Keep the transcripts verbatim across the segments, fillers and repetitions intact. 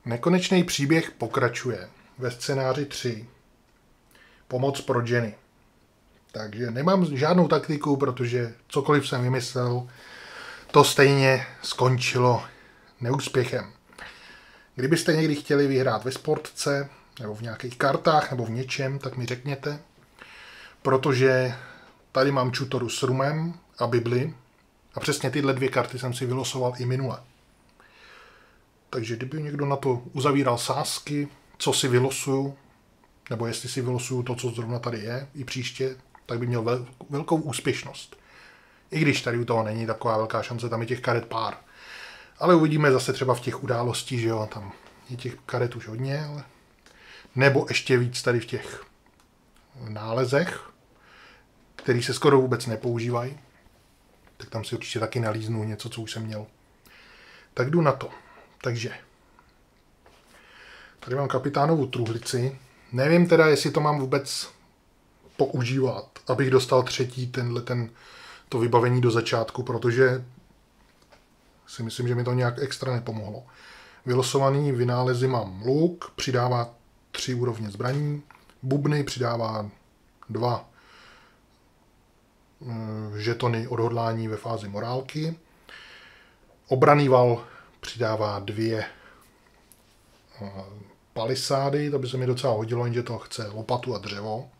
Nekonečný příběh pokračuje ve scénáři tři. Pomoc pro Jenny. Takže nemám žádnou taktiku, protože cokoliv jsem vymyslel, to stejně skončilo neúspěchem. Kdybyste někdy chtěli vyhrát ve sportce, nebo v nějakých kartách, nebo v něčem, tak mi řekněte. Protože tady mám čutoru s rumem a Bibli. A přesně tyhle dvě karty jsem si vylosoval i minule. Takže kdyby někdo na to uzavíral sázky, co si vylosuju, nebo jestli si vylosuju to, co zrovna tady je, i příště, tak by měl vel, velkou úspěšnost. I když tady u toho není taková velká šance, tam je těch karet pár. Ale uvidíme zase třeba v těch událostí, že jo, tam je těch karet už hodně, ale... nebo ještě víc tady v těch nálezech, který se skoro vůbec nepoužívají. Tak tam si určitě taky nalíznu něco, co už jsem měl. Tak jdu na to. Takže tady mám kapitánovu truhlici. Nevím teda, jestli to mám vůbec používat, abych dostal třetí tenhle ten, to vybavení do začátku, protože si myslím, že mi to nějak extra nepomohlo. Vylosovaný vynálezy mám luk, přidává tři úrovně zbraní, bubny přidává dva žetony odhodlání ve fázi morálky, obranný val přidává dvě palisády, to by se mi docela hodilo, jenže to chce lopatu a dřevo.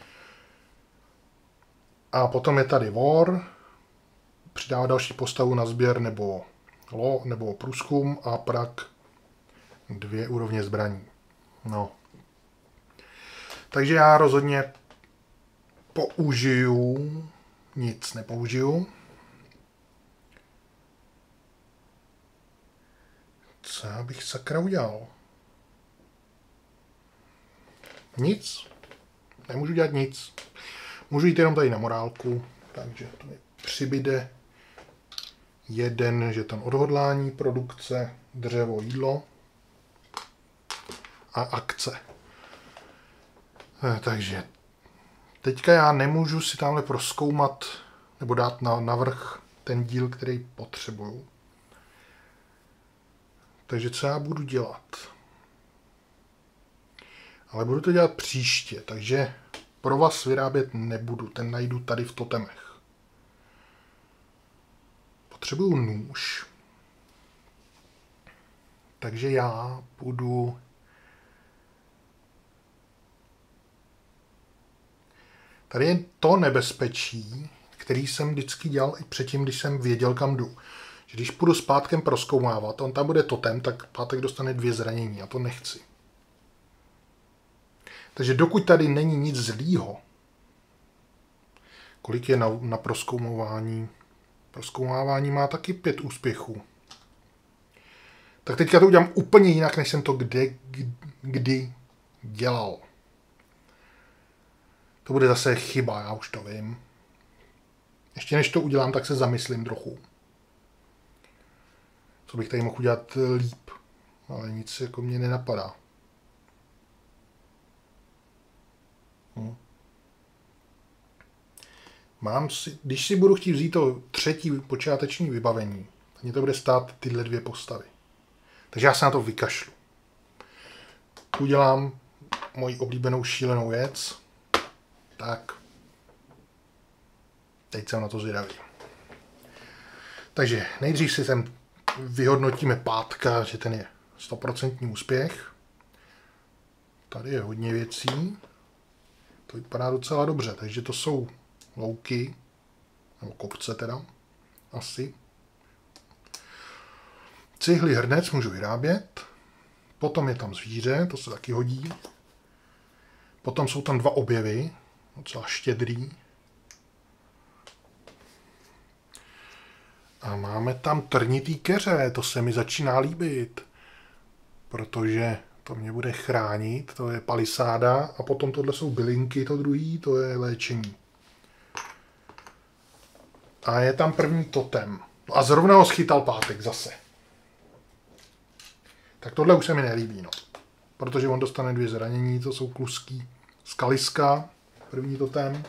A potom je tady War, přidává další postavu na sběr nebo, lo, nebo průzkum a prak dvě úrovně zbraní. No. Takže já rozhodně použiju, nic nepoužiju. Co já bych sakra udělal? Nic. Nemůžu dělat nic. Můžu jít jenom tady na morálku, takže to mi přibyde jeden žeton odhodlání, produkce, dřevo, jídlo a akce. Takže teďka já nemůžu si tamhle prozkoumat nebo dát na navrch ten díl, který potřebuju. Takže co já budu dělat? Ale budu to dělat příště, takže pro vás vyrábět nebudu, ten najdu tady v totemech. Potřebuju nůž. Takže já budu... Tady je to nebezpečí, který jsem vždycky dělal i předtím, když jsem věděl, kam jdu. Že když půjdu zpátkem prozkoumávat, on tam bude totem, tak pátek dostane dvě zranění a to nechci. Takže dokud tady není nic zlýho, kolik je na, na prozkoumování? Prozkoumávání má taky pět úspěchů. Tak teďka to udělám úplně jinak, než jsem to kde, kdy dělal. To bude zase chyba, já už to vím. Ještě než to udělám, tak se zamyslím trochu. Co bych tady mohl udělat líp. Ale nic jako mě nenapadá. Hm. Mám si, když si budu chtít vzít to třetí počáteční vybavení, tak mě to bude stát tyhle dvě postavy. Takže já se na to vykašlu. Udělám moji oblíbenou šílenou věc. Tak. Teď jsem na to zvědavý. Takže nejdřív si sem vyhodnotíme pátka, že ten je stoprocentní úspěch. Tady je hodně věcí. To vypadá docela dobře, takže to jsou louky, nebo kopce teda, asi. Cihly hrnec můžu vyrábět. Potom je tam zvíře, to se taky hodí. Potom jsou tam dva objevy, docela štědrý. A máme tam trnitý keře, to se mi začíná líbit, protože to mě bude chránit, to je palisáda a potom tohle jsou bylinky, to druhý, to je léčení. A je tam první totem. A zrovna ho schytal pátek zase. Tak tohle už se mi nelíbí, no. Protože on dostane dvě zranění, to jsou kluský. Skaliska, první totem.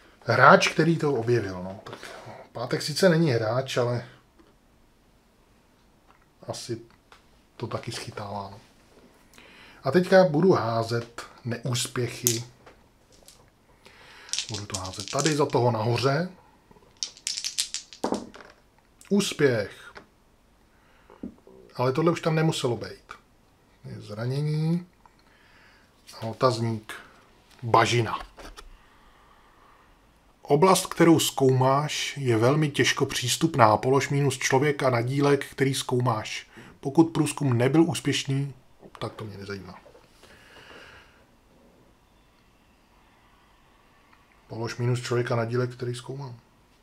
Hráč, který to objevil, no. Tak pátek sice není hráč, ale asi to taky schytává. No. A teďka budu házet neúspěchy. Budu to házet tady za toho nahoře. Úspěch. Ale tohle už tam nemuselo být. Je zranění. A otazník. Bažina. Oblast, kterou zkoumáš, je velmi těžko přístupná. Polož minus člověka na dílek, který zkoumáš. Pokud průzkum nebyl úspěšný, tak to mě nezajímá. Polož minus člověka na dílek, který zkoumám.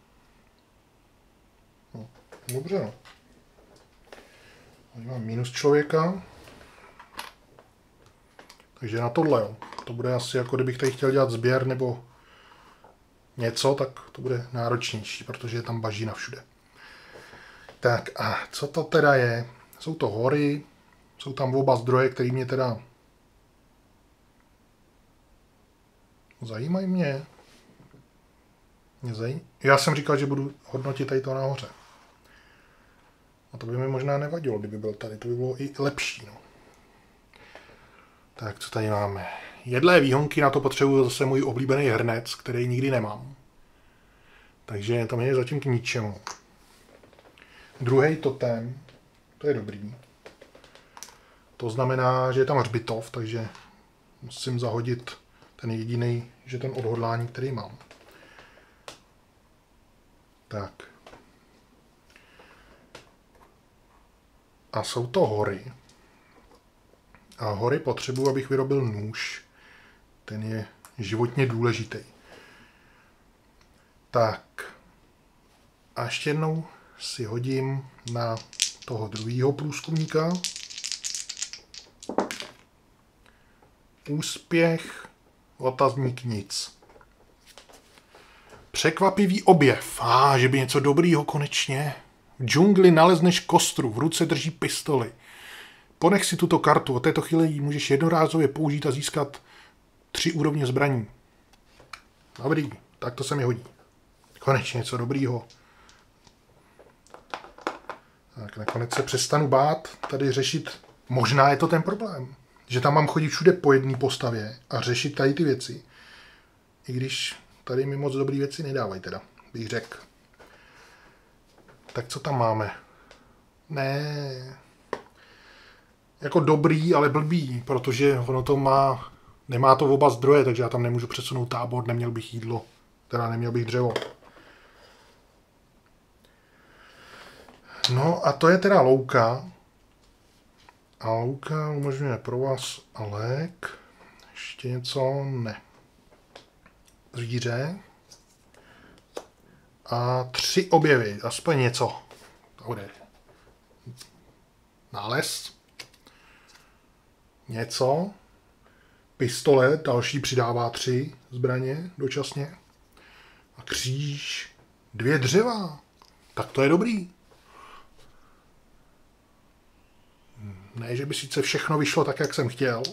No, dobře, no. Tady mám minus člověka. Takže na tohle, jo. To bude asi jako kdybych tady chtěl dělat sběr nebo něco, tak to bude náročnější, protože je tam bažina všude. Tak a co to teda je? Jsou to hory, jsou tam oba zdroje, které mě teda zajímají mě. mě zaj... Já jsem říkal, že budu hodnotit tady to nahoře. A to by mi možná nevadilo, kdyby byl tady. To by bylo i lepší. No. Tak, co tady máme? Jedlé výhonky, na to potřebuji zase můj oblíbený hrnec, který nikdy nemám. Takže to mě je zatím k ničemu. Druhý totem, to je dobrý. To znamená, že je tam hřbitov, takže musím zahodit ten jediný, že ten odhodlání, který mám. Tak. A jsou to hory. A hory potřebuji, abych vyrobil nůž. Ten je životně důležitý. Tak. A ještě jednou si hodím na toho druhého průzkumníka. Úspěch, otazník nic. Překvapivý objev. A, ah, že by něco dobrýho konečně. V džungli nalezneš kostru, v ruce drží pistoli. Ponech si tuto kartu, od této chvíli ji můžeš jednorázově použít a získat tři úrovně zbraní. Dobrý, tak to se mi hodí. Konečně něco dobrýho. Tak nakonec se přestanu bát tady řešit, možná je to ten problém, že tam mám chodit všude po jedné postavě a řešit tady ty věci. I když tady mi moc dobrý věci nedávají teda, bych řekl. Tak co tam máme? Ne. Jako dobrý, ale blbý, protože ono to má, nemá to oba zdroje, takže já tam nemůžu přesunout tábor, neměl bych jídlo, teda neměl bych dřevo. No a to je teda louka. A louka umožňuje pro vás a lék. Ještě něco? Ne. Zvíře. A tři objevy, aspoň něco. To bude. Nález. Něco. Pistole, další přidává tři zbraně dočasně. A kříž. Dvě dřeva. Tak to je dobrý. Ne, že by sice všechno vyšlo tak, jak jsem chtěl.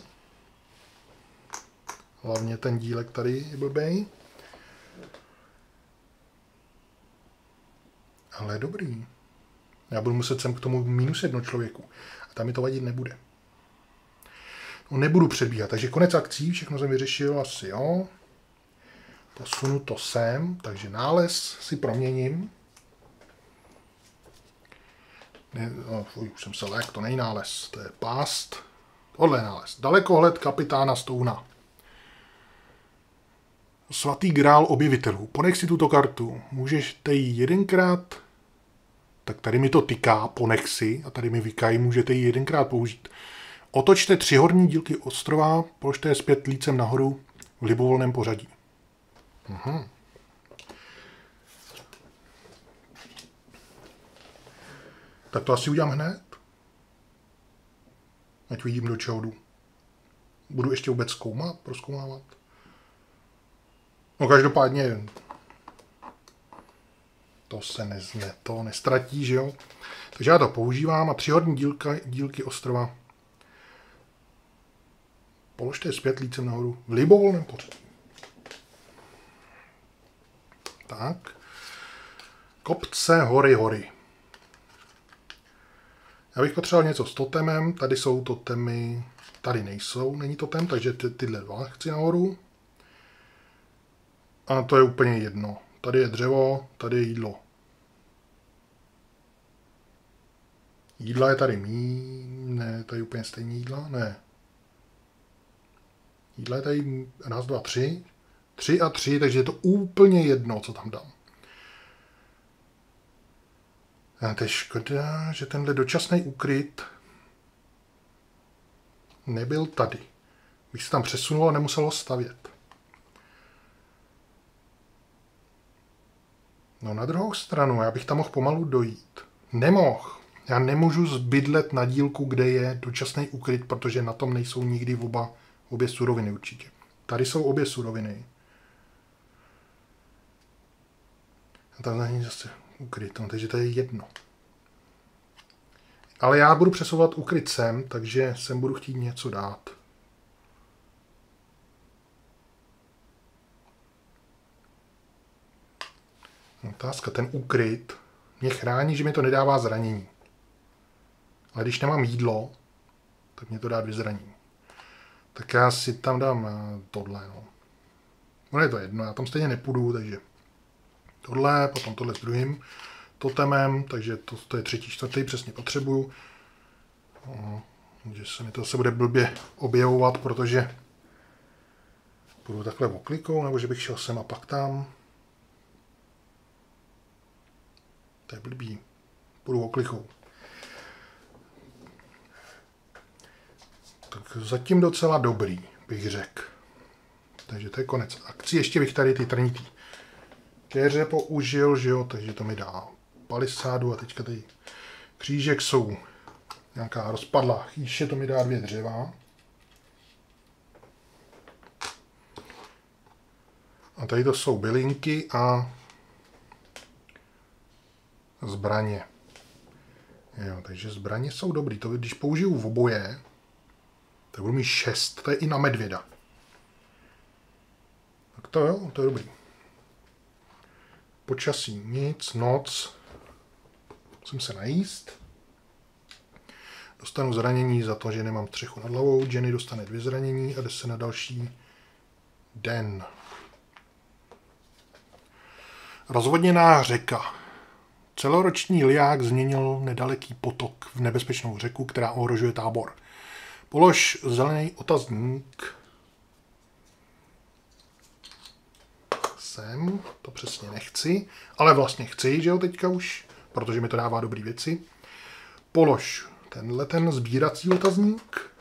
Hlavně ten dílek tady je blbej. Ale dobrý. Já budu muset sem k tomu minus jedno člověku. A tam mi to vadit nebude. No, nebudu předbíhat. Takže konec akcí, všechno jsem vyřešil, asi jo. Posunu to sem, takže nález si proměním. Ne, no, fuj, už jsem se lék, to není nález, to je pást. Tohle je nález. Dalekohled kapitána Stouna. Svatý grál objevitelů. Ponech si tuto kartu. Můžeš tady jedenkrát, tak tady mi to tyká, ponech si, a tady mi vykají, můžete ji jedenkrát použít. Otočte tři horní dílky ostrova, položte je zpět lícem nahoru v libovolném pořadí. Uhum. Tak to asi udělám hned. Ať vidím, do čeho jdu. Budu ještě vůbec zkoumat, prozkoumávat. No každopádně to se nezne, to nestratí, že jo. Takže já to používám a tři horní dílka, dílky ostrova položte je zpět lícem nahoru v libovolném pořadí. Tak. Kopce, hory, hory. Já bych potřeboval něco s totemem, tady jsou totemy, tady nejsou, není totem, takže ty, tyhle dva chci nahoru. A to je úplně jedno. Tady je dřevo, tady je jídlo. Jídla je tady mí... Ne, tady je úplně stejný jídla, ne. Jídla je tady raz, dva, tři. Tři a tři, takže je to úplně jedno, co tam dám. A to je škoda, že tenhle dočasný úkryt nebyl tady. Bych se tam přesunul a nemusel ho stavět. No na druhou stranu, já bych tam mohl pomalu dojít. Nemohl. Já nemůžu zbydlet na dílku, kde je dočasný úkryt, protože na tom nejsou nikdy oba, obě suroviny určitě. Tady jsou obě suroviny. A tam není zase úkryt, no, takže to je jedno. Ale já budu přesouvat úkryt sem, takže sem budu chtít něco dát. Otázka, ten úkryt mě chrání, že mi to nedává zranění. Ale když nemám jídlo, tak mě to dá dvě zranění. Tak já si tam dám tohle, no. No je to jedno, já tam stejně nepůjdu, takže tohle, potom tohle s druhým totemem, takže to, to je třetí, čtvrtý, přesně potřebuju. No, že se mi to zase bude blbě objevovat, protože půjdu takhle oklikou, nebo že bych šel sem a pak tam. To je blbý. Půjdu oklikou. Tak zatím docela dobrý, bych řekl. Takže to je konec akcí. Ještě bych tady ty trnitý keře použil, že jo, takže to mi dá palisádu a teďka tady křížek jsou nějaká rozpadlá chýše, to mi dá dvě dřeva. A tady to jsou bylinky a zbraně. Jo, takže zbraně jsou dobrý. To když použiju v oboje, tak budu mít šest. To je i na medvěda. Tak to jo, to je dobrý. Počasí nic, noc. Musím se najíst. Dostanu zranění za to, že nemám střechu nad hlavou. Jenny dostane dvě zranění a jde se na další den. Rozvodněná řeka. Celoroční liák změnil nedaleký potok v nebezpečnou řeku, která ohrožuje tábor. Polož zelený otazník. Sem, to přesně nechci, ale vlastně chci, že jo, teďka už, protože mi to dává dobrý věci. Polož tenhle ten sbírací otazník.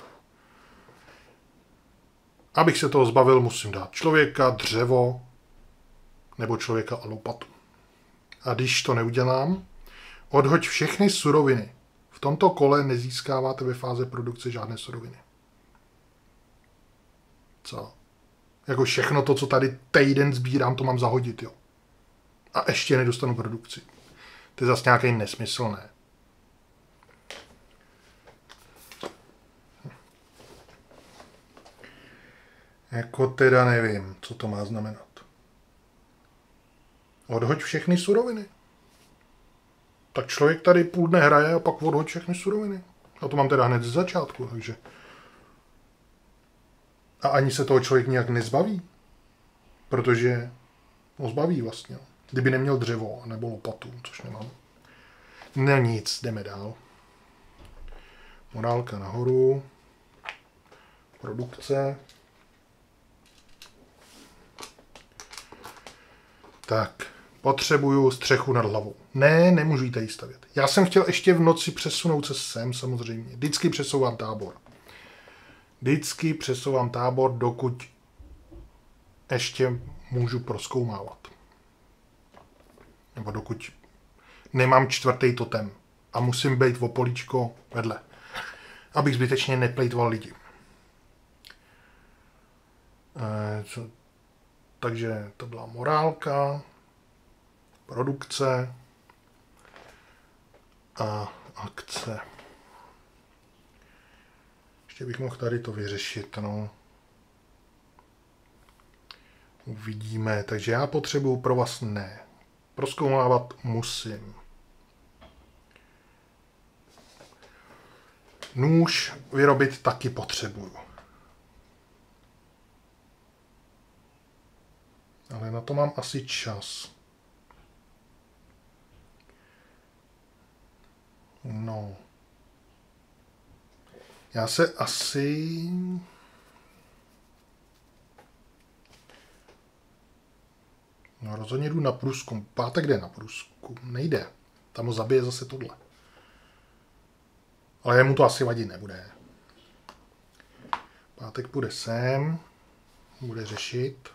Abych se toho zbavil, musím dát člověka, dřevo, nebo člověka a lopatu. A když to neudělám, odhoď všechny suroviny. V tomto kole nezískáváte ve fáze produkce žádné suroviny. Co? Jako všechno to, co tady týden sbírám, to mám zahodit, jo. A ještě nedostanu produkci. To je zase nějaký nesmysl, ne? Jako teda nevím, co to má znamenat. Odhoď všechny suroviny. Tak člověk tady půl dne hraje a pak odhoď všechny suroviny. A to mám teda hned z začátku, takže... A ani se toho člověk nějak nezbaví. Protože ho zbaví vlastně. Kdyby neměl dřevo nebo lopatu, což nemám. Ne nic, jdeme dál. Morálka nahoru. Produkce. Tak, potřebuju střechu nad hlavou. Ne, nemůžu ji tady stavět. Já jsem chtěl ještě v noci přesunout se sem, samozřejmě. Vždycky přesouvám tábor. Vždycky přesouvám tábor, dokud ještě můžu prozkoumávat. Nebo dokud nemám čtvrtý totem. A musím být o políčko vedle. Abych zbytečně neplejtval lidi. E, co? Takže to byla morálka, produkce a akce. Ještě bych mohl tady to vyřešit, no. Uvidíme, takže já potřebuju pro vás ne. Prozkoumávat musím. Nůž vyrobit taky potřebuju. Ale na to mám asi čas. No. Já se asi... No rozhodně jdu na průzkum. Pátek jde na průzkum. Nejde. Tam ho zabije zase tohle. Ale jemu to asi vadit nebude. Pátek půjde sem. Bude řešit.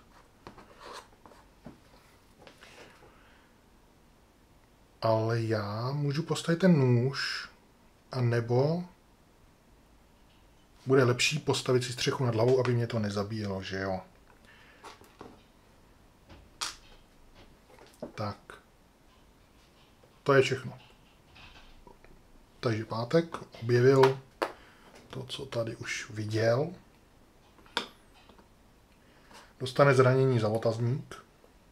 Ale já můžu postavit ten nůž. A nebo bude lepší postavit si střechu nad hlavou, aby mě to nezabíjelo, že jo? Tak. To je všechno. Takže pátek objevil to, co tady už viděl. Dostane zranění za otazník.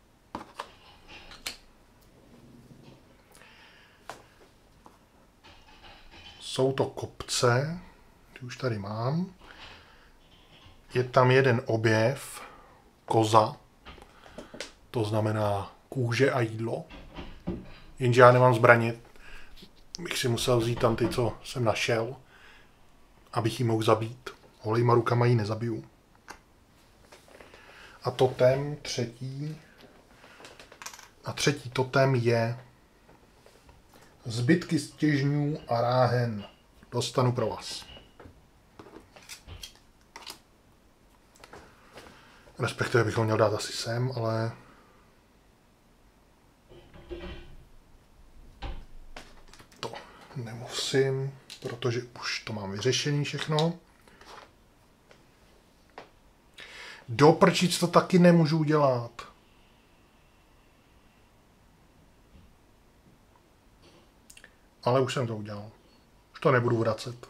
Jsou to kopce, ty už tady mám. Je tam jeden objev, koza, to znamená kůže a jídlo. Jenže já nemám zbraně, bych si musel vzít tam ty, co jsem našel, abych ji mohl zabít. Holejma rukama ji nezabiju. A totem třetí, a třetí totem je zbytky stěžňů a ráhen. Dostanu pro vás. Respektive bych ho měl dát asi sem, ale... To nemusím, protože už to mám vyřešený všechno. Do prčic to taky nemůžu udělat. Ale už jsem to udělal. Už to nebudu vracet.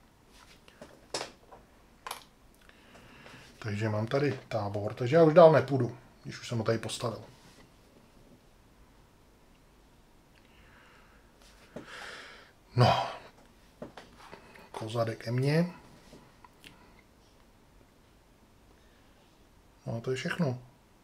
Takže mám tady tábor, takže já už dál nepůjdu, když už jsem ho tady postavil. No. Koza jde ke mně. No to je všechno.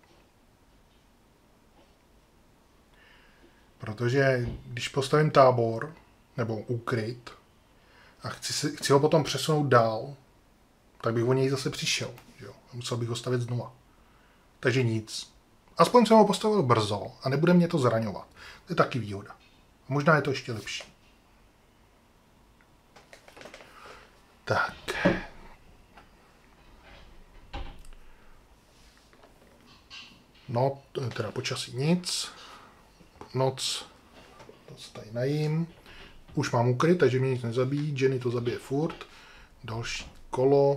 Protože když postavím tábor, nebo úkryt, a chci, si, chci ho potom přesunout dál, tak bych o něj zase přišel. Jo? Musel bych ho stavět znova. Takže nic. Aspoň jsem ho postavil brzo a nebude mě to zraňovat. To je taky výhoda. Možná je to ještě lepší. Tak. No, teda počasí nic. Noc. To se tady najím. Už mám ukryt, takže mě nic nezabíjí. Jenny to zabije furt. Další kolo.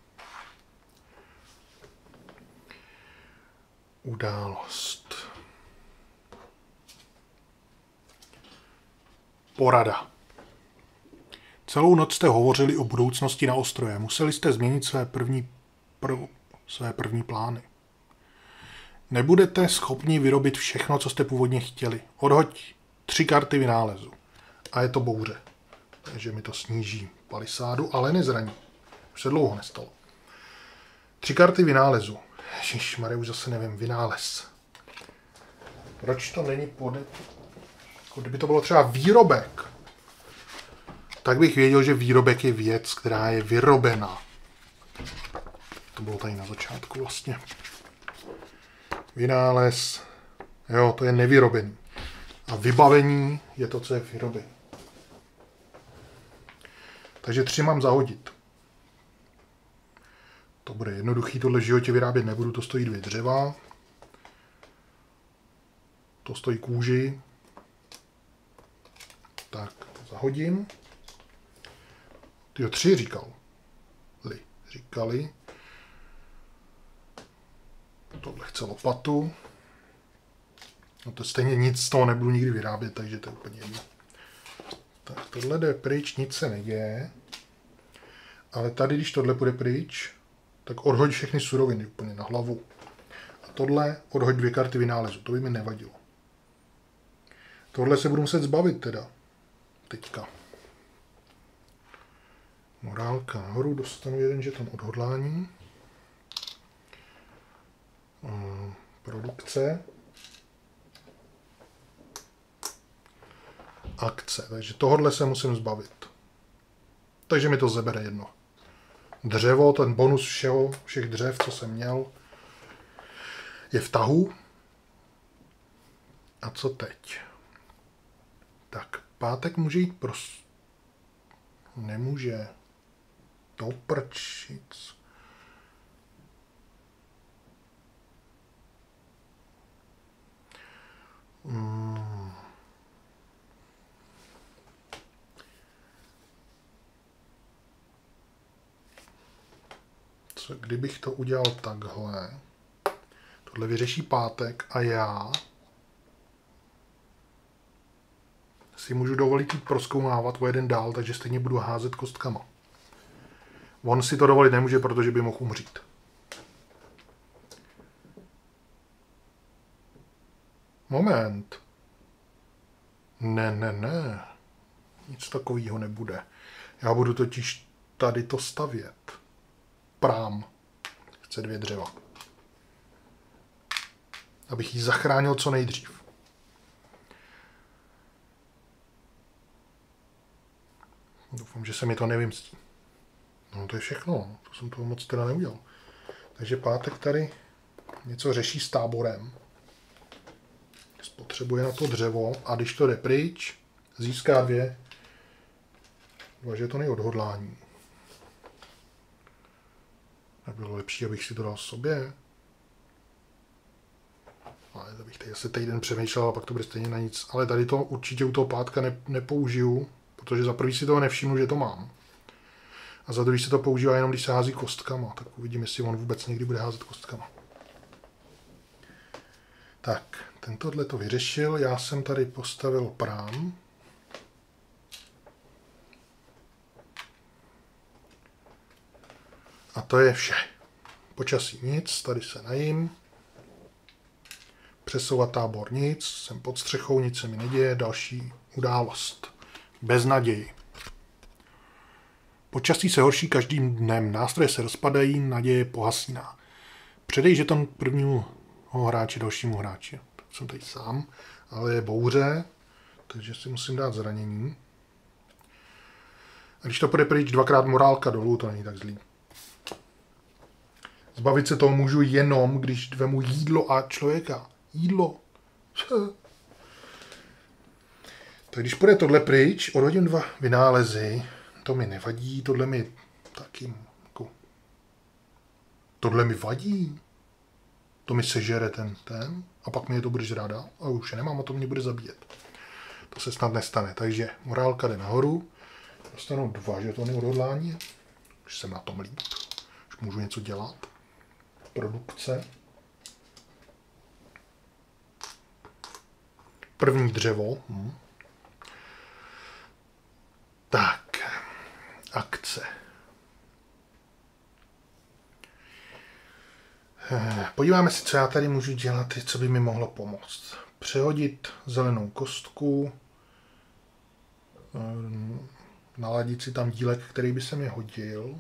Událost. Porada. Celou noc jste hovořili o budoucnosti na ostrově. Museli jste změnit své první, prv, své první plány. Nebudete schopni vyrobit všechno, co jste původně chtěli. Odhoď tři karty vynálezu. A je to bouře. Takže mi to sníží palisádu, ale nezraní. Už se dlouho nestalo. Tři karty vynálezu. Ježišmarja, už zase nevím, vynález. Proč to není pod... Kdyby to bylo třeba výrobek, tak bych věděl, že výrobek je věc, která je vyrobena. To bylo tady na začátku vlastně. Vynález, jo, to je nevyrobený. A vybavení je to, co je vyrobený. Takže tři mám zahodit. To bude jednoduchý, tohle v životě vyrábět nebudu, to stojí dvě dřeva. To stojí kůži. Tak, zahodím. Tyjo, tři říkal. Li, říkali. Tohle chce lopatu. No to stejně nic z toho nebudu nikdy vyrábět, takže to je úplně jedno. Tak tohle jde pryč, nic se neděje. Ale tady, když tohle půjde pryč, tak odhoď všechny suroviny úplně na hlavu. A tohle odhoď dvě karty vynálezu, to by mi nevadilo. Tohle se budu muset zbavit teda. Teďka. Morálka nahoru, dostanu jeden žeton odhodlání. Produkce. Akce, takže tohodle se musím zbavit. Takže mi to zabere jedno. Dřevo, ten bonus všeho, všech dřev, co jsem měl, je v tahu. A co teď? Tak, pátek může jít pros... Nemůže. Do prčic. Hmm. Co, kdybych to udělal takhle? Tohle vyřeší pátek a já si můžu dovolit jít prozkoumávat o jeden dál, takže stejně budu házet kostkama. On si to dovolit nemůže, protože by mohl umřít. Moment. Ne, ne, ne. Nic takového nebude. Já budu totiž tady to stavět. Prám. Chce dvě dřeva. Abych ji zachránil co nejdřív. Doufám, že se mi to nevymstí. No to je všechno. To jsem toho moc teda neudělal. Takže pátek tady něco řeší s táborem. Spotřebuje na to dřevo a když to jde pryč, získá dvě dva žetony odhodlání. Nebylo lepší, abych si to dal sobě. Ale to bych tady asi týden přemýšlel a pak to bude stejně na nic. Ale tady to určitě u toho pátka ne, nepoužiju, protože za prvý si toho nevšimnu, že to mám. A za druhý se to používá jenom, když se hází kostkama. Tak uvidím, jestli on vůbec někdy bude házet kostkama. Tak, tentohle to vyřešil. Já jsem tady postavil prám. A to je vše. Počasí nic, tady se najím. Přesouvat tábor nic, jsem pod střechou, nic se mi neděje, další událost. Bez naději. Počasí se horší každým dnem, nástroje se rozpadají, naděje pohasíná. Předej žeton prvnímu hráči, dalšímu hráči. Tak jsem tady sám, ale je bouře, takže si musím dát zranění. A když to půjde pryč dvakrát morálka dolů, to není tak zlý. Zbavit se toho můžu jenom, když vemu jídlo a člověka. Jídlo. Tak když půjde tohle pryč, odhodím dva vynálezy. To mi nevadí, tohle mi taky jako... Tohle mi vadí. To mi sežere ten, ten. A pak mě to bude žrát dál. A už je nemám a to mě bude zabíjet. To se snad nestane. Takže morálka jde nahoru. Dostanu dva žetony odhodlání. Už jsem na tom líp. Už můžu něco dělat. Produkce. První dřevo. Hm. Tak. Akce. Podíváme si, co já tady můžu dělat, co by mi mohlo pomoct. Přehodit zelenou kostku. Naladit si tam dílek, který by se mi hodil.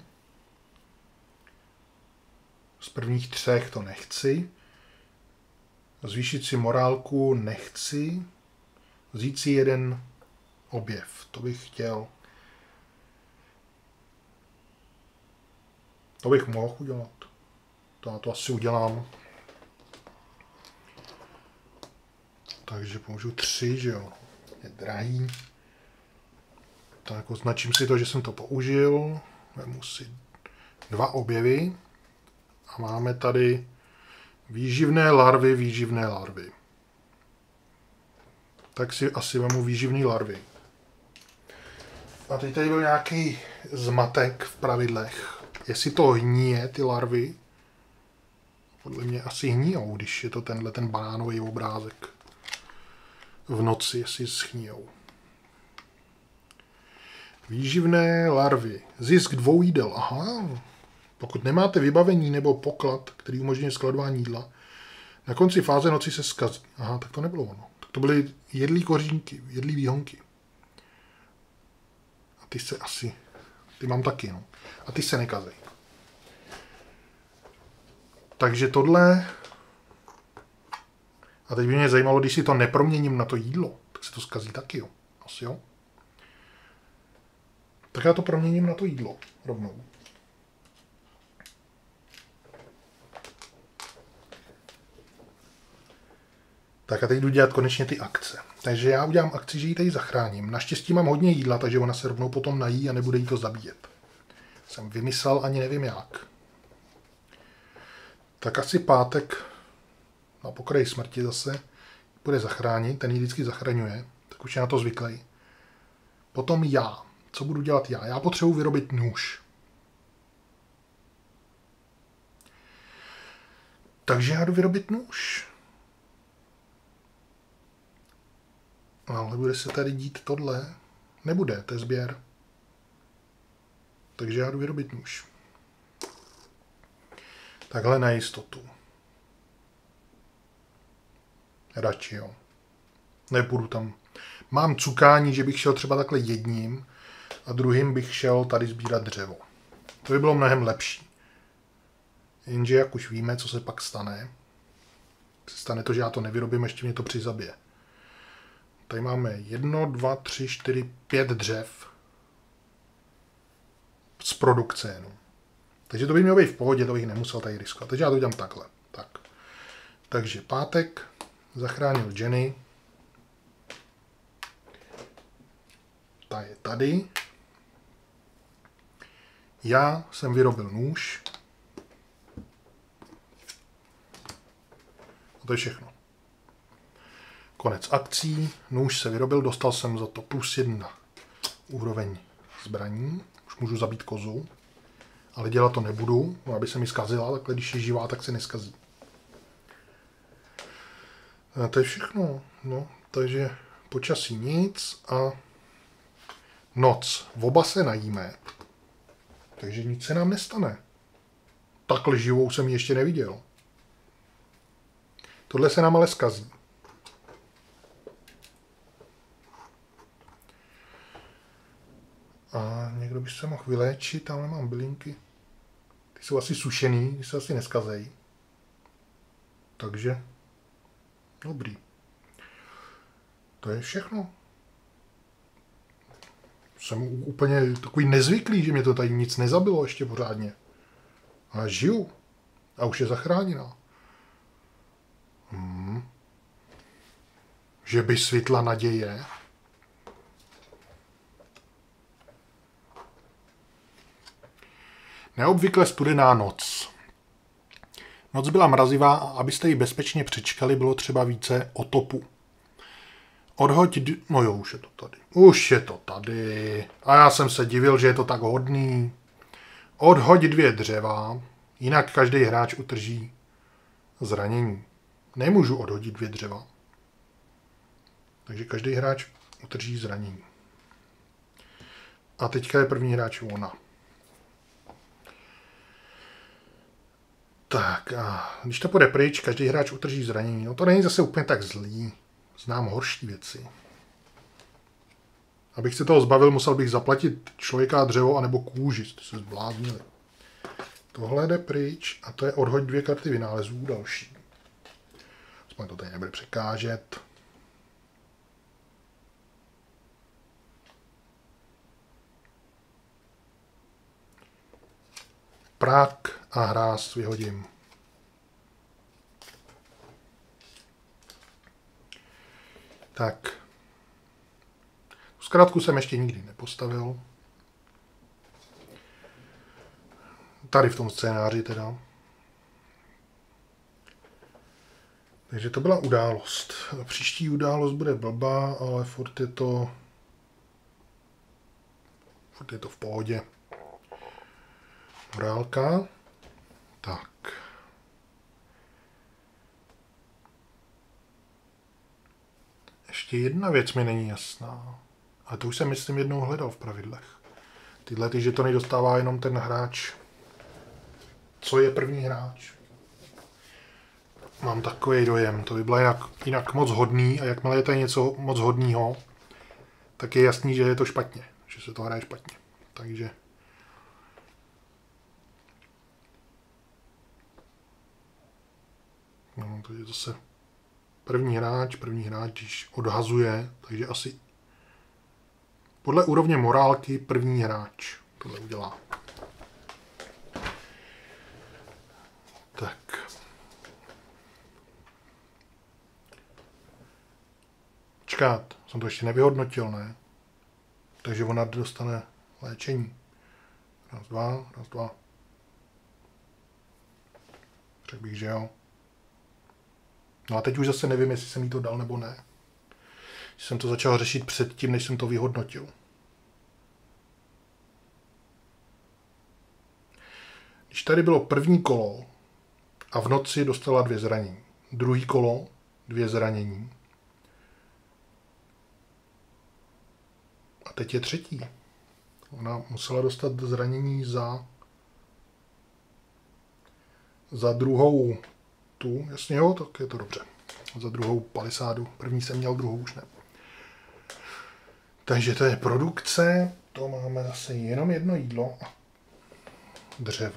Z prvních třech to nechci. Zvýšit si morálku nechci. Vzít si jeden objev. To bych chtěl. To bych mohl udělat. To já to asi udělám. Takže použiju tři, že jo. Je drahý. Tak označím si to, že jsem to použil. Vemu si dva objevy. A máme tady výživné larvy, výživné larvy. Tak si asi vemu výživné larvy. A teď tady byl nějaký zmatek v pravidlech. Jestli to hníje, ty larvy, podle mě asi hníjou, když je to tenhle ten banánový obrázek. V noci, jestli schníjou. Výživné larvy. Zisk dvou jídel. Aha. Pokud nemáte vybavení nebo poklad, který umožňuje skladování jídla, na konci fáze noci se zkazí. Aha, tak to nebylo ono. Tak to byly jedlí kořínky, jedlí výhonky. A ty se asi, Ty mám taky, no. A ty se nekazej. Takže tohle... A teď by mě zajímalo, když si to neproměním na to jídlo, tak se to zkazí taky, jo. Asi jo. Tak já to proměním na to jídlo rovnou. Tak a teď jdu dělat konečně ty akce. Takže já udělám akci, že ji tady zachráním. Naštěstí mám hodně jídla, takže ona se rovnou potom nají a nebude jí to zabíjet. Jsem vymyslel, ani nevím jak. Tak asi pátek na pokraji smrti zase bude zachránit, ten ji vždycky zachraňuje, tak už je na to zvyklý. Potom já. Co budu dělat já? Já potřebuji vyrobit nůž. Takže já jdu vyrobit nůž. Ale bude se tady dít tohle? Nebude, to je sběr. Takže já jdu vyrobit nůž. Takhle na jistotu. Radši jo. Nepůjdu tam. Mám cukání, že bych šel třeba takhle jedním a druhým bych šel tady sbírat dřevo. To by bylo mnohem lepší. Jenže jak už víme, co se pak stane. Se stane to, že já to nevyrobím, ještě mě to přizabije. Tady máme jedno, dva, tři, čtyři, pět dřev z produkce. No. Takže to by mělo být v pohodě, to bych nemusel tady riskovat. Takže já to udělám takhle. Tak. Takže pátek zachránil Jenny. Ta je tady. Já jsem vyrobil nůž. A to je všechno. Konec akcí. Nůž se vyrobil, dostal jsem za to plus jedna úroveň zbraní. Už můžu zabít kozu. Ale dělat to nebudu, aby se mi zkazila, takhle když je živá, tak se neskazí. A to je všechno. No, takže počasí nic a noc. V oba se najíme. Takže nic se nám nestane. Takhle živou jsem ji ještě neviděl. Tohle se nám ale zkazí. A někdo by se mohl vyléčit, tamhle mám bylinky. Ty jsou asi sušený, ty se asi neskazejí. Takže dobrý. To je všechno. Jsem úplně takový nezvyklý, že mě to tady nic nezabilo ještě pořádně. Ale žiju. A už je zachráněná. Hmm. Že by svitla naděje. Neobvykle studená noc. Noc byla mrazivá a abyste ji bezpečně přečkali, bylo třeba více otopu. Odhoď... D... No jo, už je to tady. Už je to tady. A já jsem se divil, že je to tak hodný. Odhoď dvě dřeva, jinak každý hráč utrží zranění. Nemůžu odhodit dvě dřeva. Takže každý hráč utrží zranění. A teďka je první hráč ona. Tak a když to půjde pryč, každý hráč utrží zranění. No to není zase úplně tak zlý. Znám horší věci. Abych se toho zbavil, musel bych zaplatit člověka a dřevo anebo kůži. Jste se zbláznili. Tohle jde pryč a to je odhoď dvě karty vynálezů další. Aspoň to tady nebude překážet. Prák a hráz vyhodím. Tak. Zkrátku jsem ještě nikdy nepostavil. Tady v tom scénáři teda. Takže to byla událost. Příští událost bude blbá, ale furt je to... Furt je to v pohodě. Morálka. Tak. Ještě jedna věc mi není jasná. A to už jsem, myslím, jednou hledal v pravidlech. Tyhle ty žetony dostává jenom ten hráč. Co je první hráč? Mám takový dojem. To by bylo jinak, jinak moc hodný a jakmile je tady něco moc hodného, tak je jasný, že je to špatně. Že se to hraje špatně. Takže No, to je zase první hráč, první hráč, když odhazuje, takže asi podle úrovně morálky první hráč tohle udělá. Tak. Čekat, jsem to ještě nevyhodnotil, ne? Takže ona dostane léčení. Raz, dva, raz, dva. Řekl bych, že jo. No a teď už zase nevím, jestli jsem jí to dal nebo ne. Jsem to začal řešit předtím, než jsem to vyhodnotil. Když tady bylo první kolo a v noci dostala dvě zranění. Druhý kolo, dvě zranění. A teď je třetí. Ona musela dostat zranění za za druhou tu, jasně jo, tak je to dobře. Za druhou palisádu. První jsem měl, druhou už ne. Takže to je produkce, to máme zase jenom jedno jídlo a dřevo.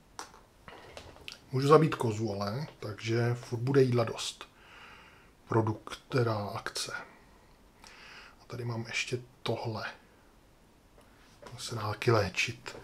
Můžu zabít kozu, ale, takže furt bude jídla dost. Produkt, teda akce. A tady mám ještě tohle. To se dá taky léčit.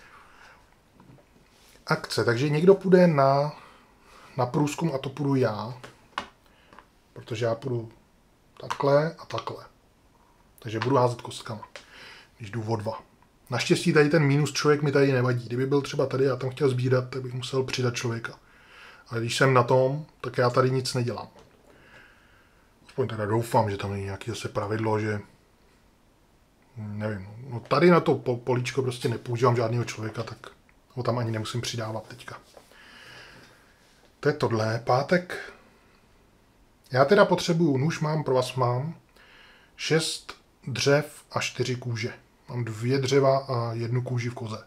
Akce, takže někdo půjde na, na průzkum a to půjdu já. Protože já půjdu takhle a takhle. Takže budu házet kostkama, když jdu o dva. Naštěstí tady ten mínus člověk mi tady nevadí. Kdyby byl třeba tady a tam chtěl sbírat, tak bych musel přidat člověka. Ale když jsem na tom, tak já tady nic nedělám. Aspoň teda doufám, že tam není nějaké zase pravidlo, že nevím. No tady na to políčko prostě nepoužívám žádného člověka, tak ho tam ani nemusím přidávat teďka. To je tohle. Pátek. Já teda potřebuju nůž, mám, pro vás mám šest dřev a čtyři kůže. Mám dvě dřeva a jednu kůži v koze.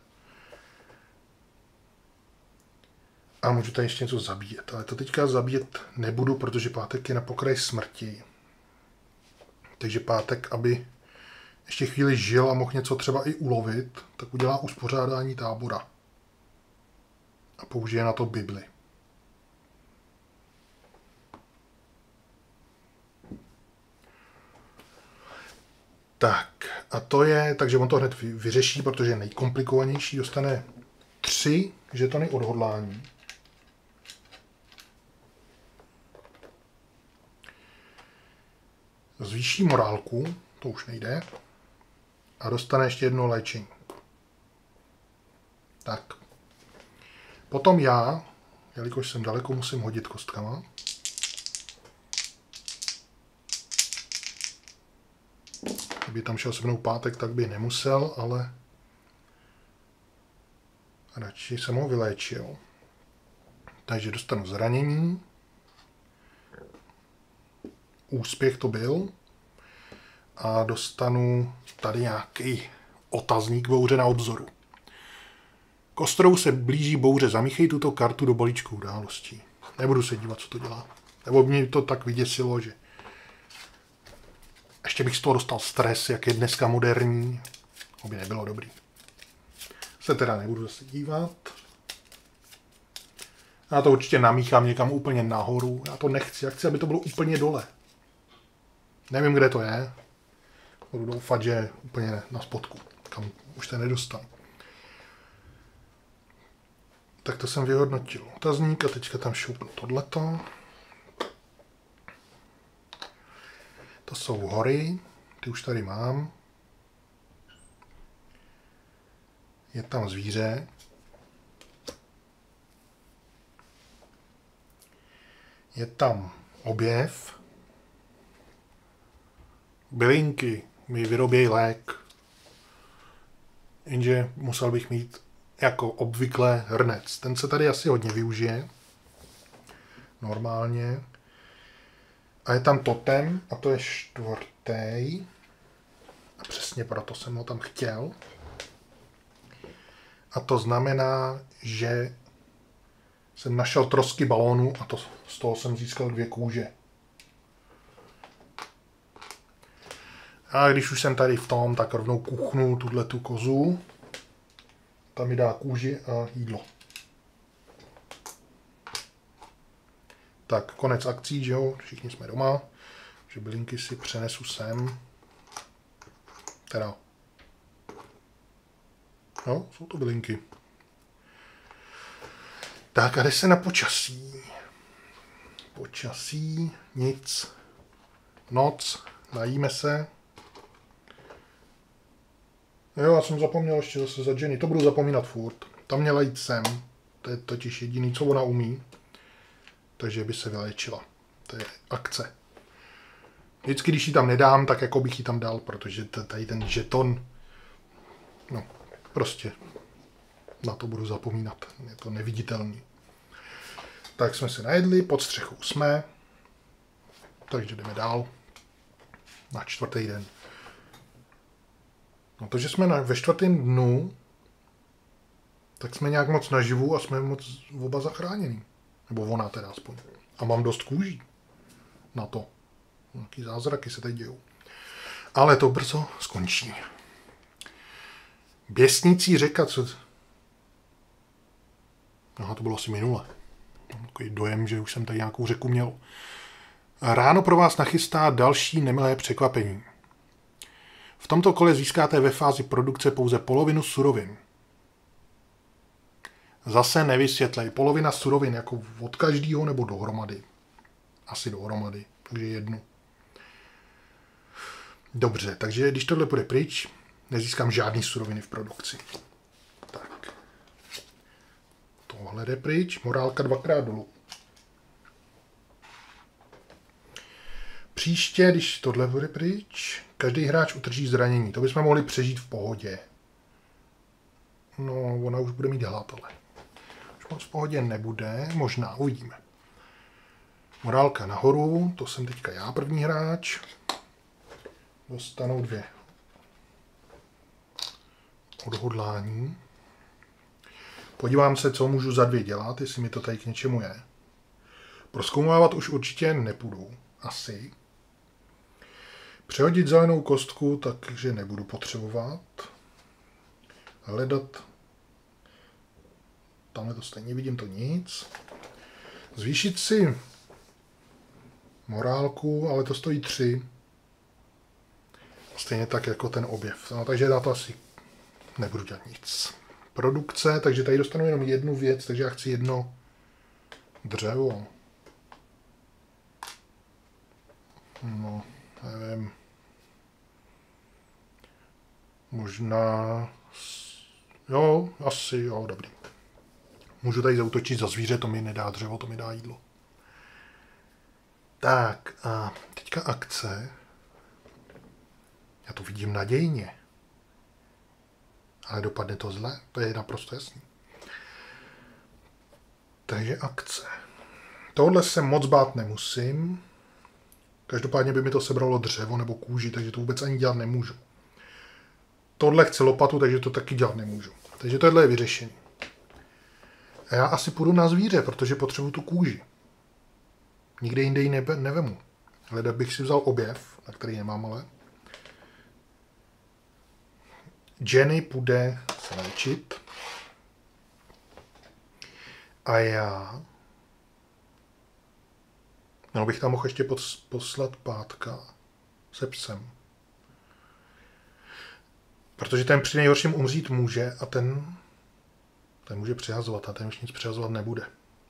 A můžu tady ještě něco zabíjet. Ale to teďka zabíjet nebudu, protože pátek je na pokraji smrti. Takže pátek, aby ještě chvíli žil a mohl něco třeba i ulovit, tak udělá uspořádání tábora. A použije na to Bibli. Tak, a to je, takže on to hned vyřeší, protože je nejkomplikovanější, dostane tři žetony odhodlání. Zvýší morálku, to už nejde, a dostane ještě jedno léčení. Tak. Potom já, jelikož jsem daleko, musím hodit kostkama. Kdyby tam šel se mnou pátek, tak by nemusel, ale radši jsem ho vyléčil. Takže dostanu zranění. Úspěch to byl. A dostanu tady nějaký otazník bouře na obzoru. Kostrou se blíží bouře, zamíchej tuto kartu do balíčku událostí. Nebudu se dívat, co to dělá. Nebo mě to tak vyděsilo, že ještě bych z toho dostal stres, jak je dneska moderní. To by nebylo dobrý. Se teda nebudu zase dívat. Já to určitě namíchám někam úplně nahoru. Já to nechci. Já chci, aby to bylo úplně dole. Nevím, kde to je. Budu doufat, že úplně na spodku. Kam už to nedostanu. Tak to jsem vyhodnotil otazník a teďka tam šoupnu tohleto. To jsou hory, ty už tady mám. Je tam zvíře. Je tam objev. Bylinky mi vyrobějí lék. Jenže musel bych mít jako obvykle hrnec. Ten se tady asi hodně využije. Normálně. A je tam totem, a to je čtvrtý. A přesně proto jsem ho tam chtěl. A to znamená, že jsem našel trosky balónu a to, z toho jsem získal dvě kůže. A když už jsem tady v tom, tak rovnou kuchnu tuhle tu kozu. Tam mi dá kůži a jídlo. Tak, konec akcí, že jo, všichni jsme doma, že bylinky si přenesu sem. Teda. No, jsou to bylinky. Tak a jde se na počasí. Počasí, nic. Noc, najíme se. Jo, já jsem zapomněl ještě zase za Jenny, to budu zapomínat furt. Tam měla jít sem, to je totiž jediný, co ona umí. Takže by se vylečila. To je akce. Vždycky, když ji tam nedám, tak jako bych ji tam dal, protože tady ten žeton, no, prostě na to budu zapomínat. Je to neviditelný. Tak jsme se najedli, pod střechou jsme, takže jdeme dál na čtvrtý den. No to, že jsme na, ve čtvrtém dnu, tak jsme nějak moc naživu a jsme moc oba zachránění. Nebo ona teda aspoň. A mám dost kůží na to. Nějaký zázraky se teď dějou. Ale to brzo skončí. Běsnící řeka, co... Aha, to bylo asi minule. Mám takový dojem, že už jsem tady nějakou řeku měl. Ráno pro vás nachystá další nemilé překvapení. V tomto kole získáte ve fázi produkce pouze polovinu surovin. Zase nevysvětlej. Polovina surovin jako od každého nebo dohromady. Asi dohromady, takže jednu. Dobře, takže když tohle půjde pryč, nezískám žádný suroviny v produkci. Tak. Tohle jde pryč, morálka dvakrát dolů. Příště, když tohle bude pryč, každý hráč utrží zranění. To bychom mohli přežít v pohodě. No, ona už bude mít hlad, ale už moc v pohodě nebude. Možná, uvidíme. Morálka nahoru, to jsem teďka já, první hráč. Dostanou dvě odhodlání. Podívám se, co můžu za dvě dělat, jestli mi to tady k něčemu je. Prozkoumávat už určitě nepůjdu. Asi. Přehodit zelenou kostku, takže nebudu potřebovat. Hledat. Tamhle to stejně vidím, to nic. Zvýšit si morálku, ale to stojí tři. Stejně tak jako ten objev. No, takže já to asi nebudu dělat nic. Produkce, takže tady dostanu jenom jednu věc, takže já chci jedno dřevo. No, nevím. Možná... Jo, asi, jo, dobrý. Můžu tady zaútočit za zvíře, to mi nedá dřevo, to mi dá jídlo. Tak, a teďka akce. Já to vidím nadějně. Ale dopadne to zle, to je naprosto jasný. Takže akce. Tohle se moc bát nemusím. Každopádně by mi to sebralo dřevo nebo kůži, takže to vůbec ani dělat nemůžu. Tohle chce lopatu, takže to taky dělat nemůžu. Takže tohle je vyřešení. A já asi půjdu na zvíře, protože potřebuji tu kůži. Nikde jinde ji nebe, nevemu. Hledat bych si vzal objev, na který nemám ale. Jenny půjde se léčit. A já... No bych tam mohl ještě poslat pátka se psem. Protože ten při nejhorším umřít může a ten, ten může přihazovat a ten už nic přihazovat nebude.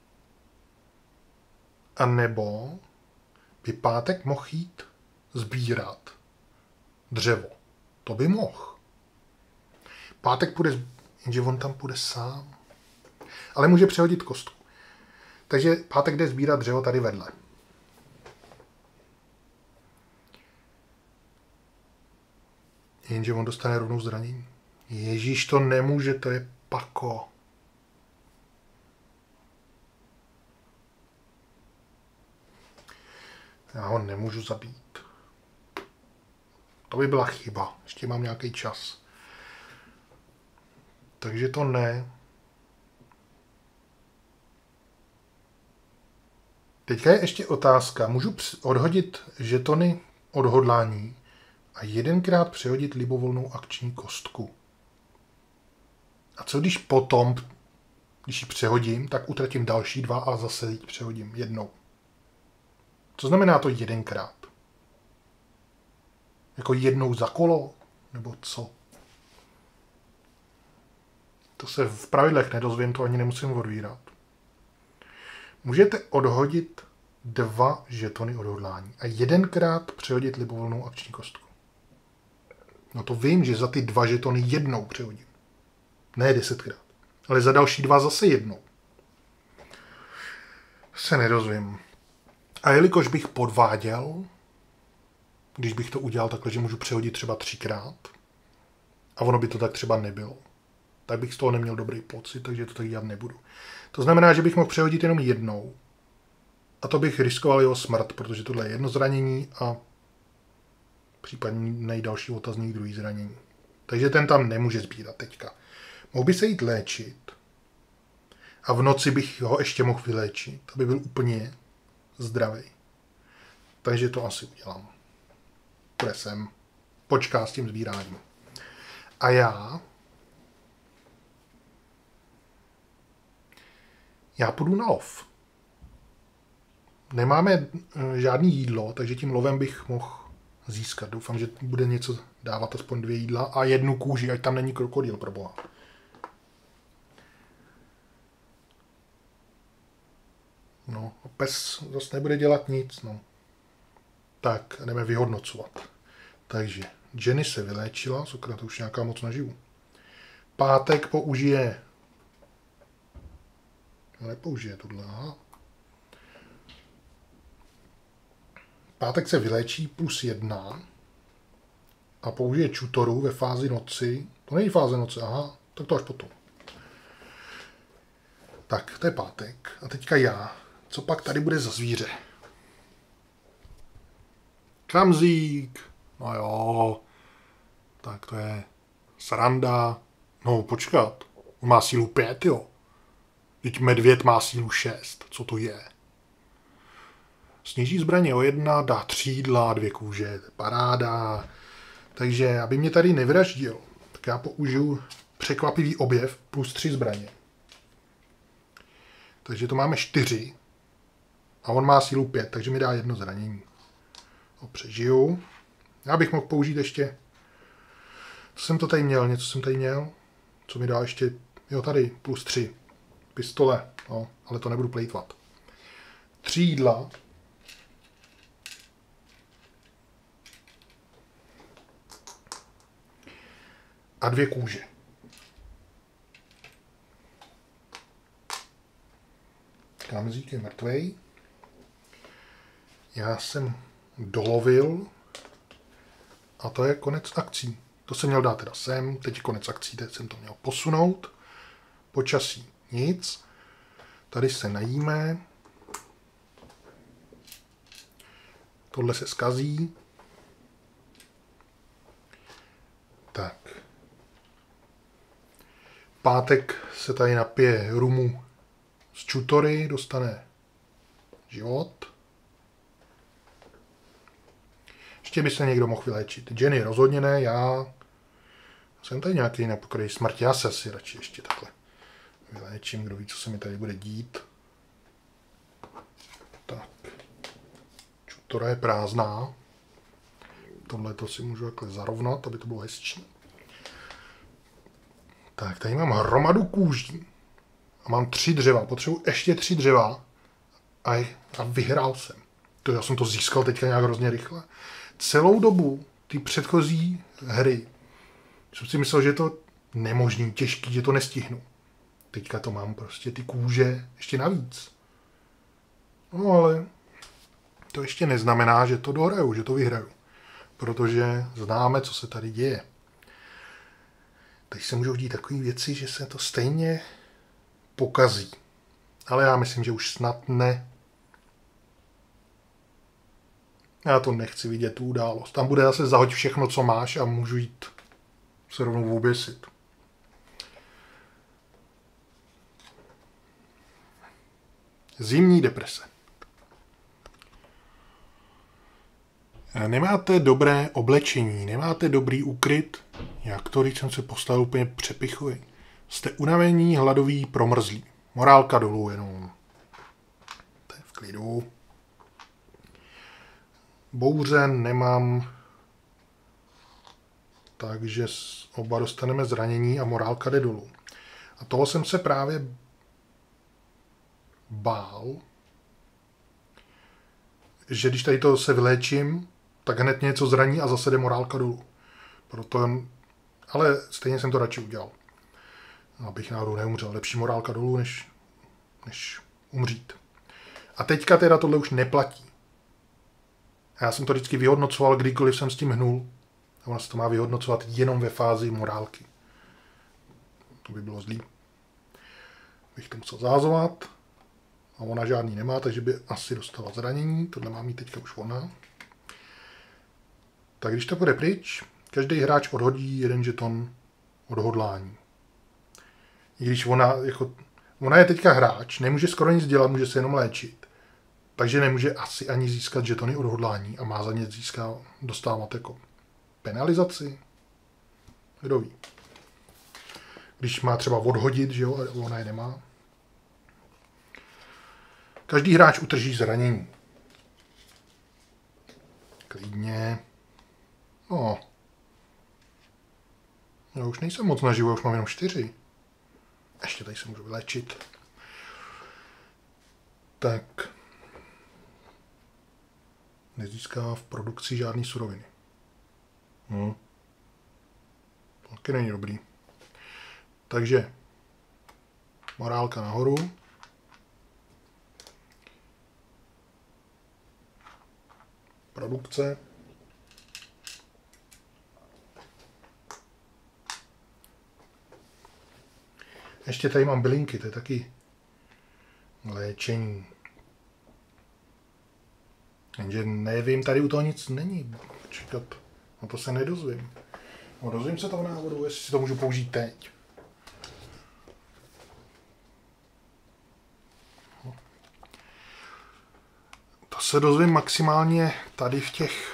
A nebo by pátek mohl jít sbírat dřevo. To by mohl. Pátek půjde, jenže on tam půjde sám. Ale může přehodit kostku. Takže pátek jde sbírat dřevo tady vedle. Jenže on dostane rovnou zranění. Ježíš, to nemůže, to je pako. Já ho nemůžu zabít. To by byla chyba. Ještě mám nějaký čas. Takže to ne. Teďka je ještě otázka. Můžu odhodit žetony odhodlání a jedenkrát přehodit libovolnou akční kostku. A co když potom, když ji přehodím, tak utratím další dva a zase ji přehodím jednou. Co znamená to jedenkrát? Jako jednou za kolo? Nebo co? To se v pravidlech nedozvím, to ani nemusím odvírat. Můžete odhodit dva žetony odhodlání a jedenkrát přehodit libovolnou akční kostku. No to vím, že za ty dva žetony jednou přehodím. Ne desetkrát. Ale za další dva zase jednou. Se nedozvím. A jelikož bych podváděl, když bych to udělal takhle, že můžu přehodit třeba třikrát, a ono by to tak třeba nebylo, tak bych z toho neměl dobrý pocit, takže to tak dělat nebudu. To znamená, že bych mohl přehodit jenom jednou. A to bych riskoval jeho smrt, protože tohle je jedno zranění a případně nejdalší otazník druhý zranění. Takže ten tam nemůže sbírat teďka. Mohl by se jít léčit a v noci bych ho ještě mohl vyléčit, aby byl úplně zdravý. Takže to asi udělám. Bude sem. Počká s tím sbíráním. A já... Já půjdu na lov. Nemáme žádný jídlo, takže tím lovem bych mohl získat. Doufám, že bude něco dávat, aspoň dvě jídla a jednu kůži, ať tam není krokodýl, pro boha. No, pes zase nebude dělat nic, no. Tak, jdeme vyhodnocovat. Takže Jenny se vyléčila, sakra, to už nějaká moc naživu. Pátek použije... No, nepoužije tohle, aha. Pátek se vyléčí plus jedna a použije čutoru ve fázi noci. To není fáze noci, aha, tak to až potom. Tak, to je pátek. A teďka já. Co pak tady bude za zvíře? Kramzík. No jo. Tak to je sranda. No počkat. On má sílu pět, jo. Teď medvěd má sílu šest. Co to je? Sníží zbraně o jedna, dá tři jídla, dvě kůže. Paráda. Takže, aby mě tady nevraždil, tak já použiju překvapivý objev plus tři zbraně. Takže to máme čtyři. A on má sílu pět, takže mi dá jedno zranění. Ho přežiju. Já bych mohl použít ještě... Co jsem to tady měl? Něco jsem tady měl? Co mi dá ještě... Jo, tady, plus tři. Pistole. No, ale to nebudu plejtvat. Tři jídla. A dvě kůže. Kramzík je mrtvej. Já jsem dolovil a to je konec akcí. To jsem měl dát teda sem, teď je konec akcí, teď jsem to měl posunout. Počasí nic. Tady se najíme. Tohle se zkazí. Tak. Pátek se tady napije rumu z čutory, dostane život. Ještě by se někdo mohl vyléčit. Jenny rozhodně ne, já jsem tady nějaký na pokraji smrti, já se asi radši ještě takhle vyléčím, kdo ví, co se mi tady bude dít. Tak. Čutora je prázdná. Tohle to si můžu takhle zarovnat, aby to bylo hezčí. Tak, tady mám hromadu kůží. A mám tři dřeva. Potřebuji ještě tři dřeva. A, a vyhrál jsem. To já jsem to získal teďka nějak hrozně rychle. Celou dobu ty předchozí hry jsem si myslel, že je to nemožný, těžký, že to nestihnu. Teďka to mám prostě ty kůže ještě navíc. No ale to ještě neznamená, že to dohraju, že to vyhraju. Protože známe, co se tady děje. Teď se můžou dít takové věci, že se to stejně pokazí. Ale já myslím, že už snad ne. Já to nechci vidět, tu událost. Tam bude zase zahoď všechno, co máš a můžu jít se rovnou oběsit. Zimní deprese. Nemáte dobré oblečení, nemáte dobrý úkryt, jak to, když jsem se postavil úplně přepichový. Jste unavení, hladový, promrzlí. Morálka dolů jenom. To je v klidu. Bouře nemám, takže oba dostaneme zranění a morálka jde dolů. A toho jsem se právě bál, že když tady to se vyléčím, tak hned něco zraní a zase jde morálka dolů. Proto, ale stejně jsem to radši udělal. Abych náhodou neumřel. Lepší morálka dolů, než, než umřít. A teďka teda tohle už neplatí. A já jsem to vždycky vyhodnocoval, kdykoliv jsem s tím hnul. A ona se to má vyhodnocovat jenom ve fázi morálky. To by bylo zlý. Bych to musel zázovat. A ona žádný nemá, takže by asi dostala zranění. Tohle má mít teďka už ona. Tak když to bude pryč, každý hráč odhodí jeden žeton odhodlání. I když ona, jako, ona je teďka hráč, nemůže skoro nic dělat, může se jenom léčit. Takže nemůže asi ani získat žetony odhodlání a má za ně získat, dostávat jako penalizaci. Kdo ví. Když má třeba odhodit, že jo, a ona je nemá. Každý hráč utrží zranění. Klidně. No. Já už nejsem moc naživu, už mám jenom čtyři. Ještě tady se můžu vylečit. Tak. Nezíská v produkci žádný suroviny. Hm. Taky není dobrý. Takže morálka nahoru. Produkce. Ještě tady mám bylinky, to je taky léčení. Jenže nevím, tady u toho nic není. Čekat, no to se nedozvím. No dozvím se to v návodu, jestli si to můžu použít teď. To se dozvím maximálně tady v těch,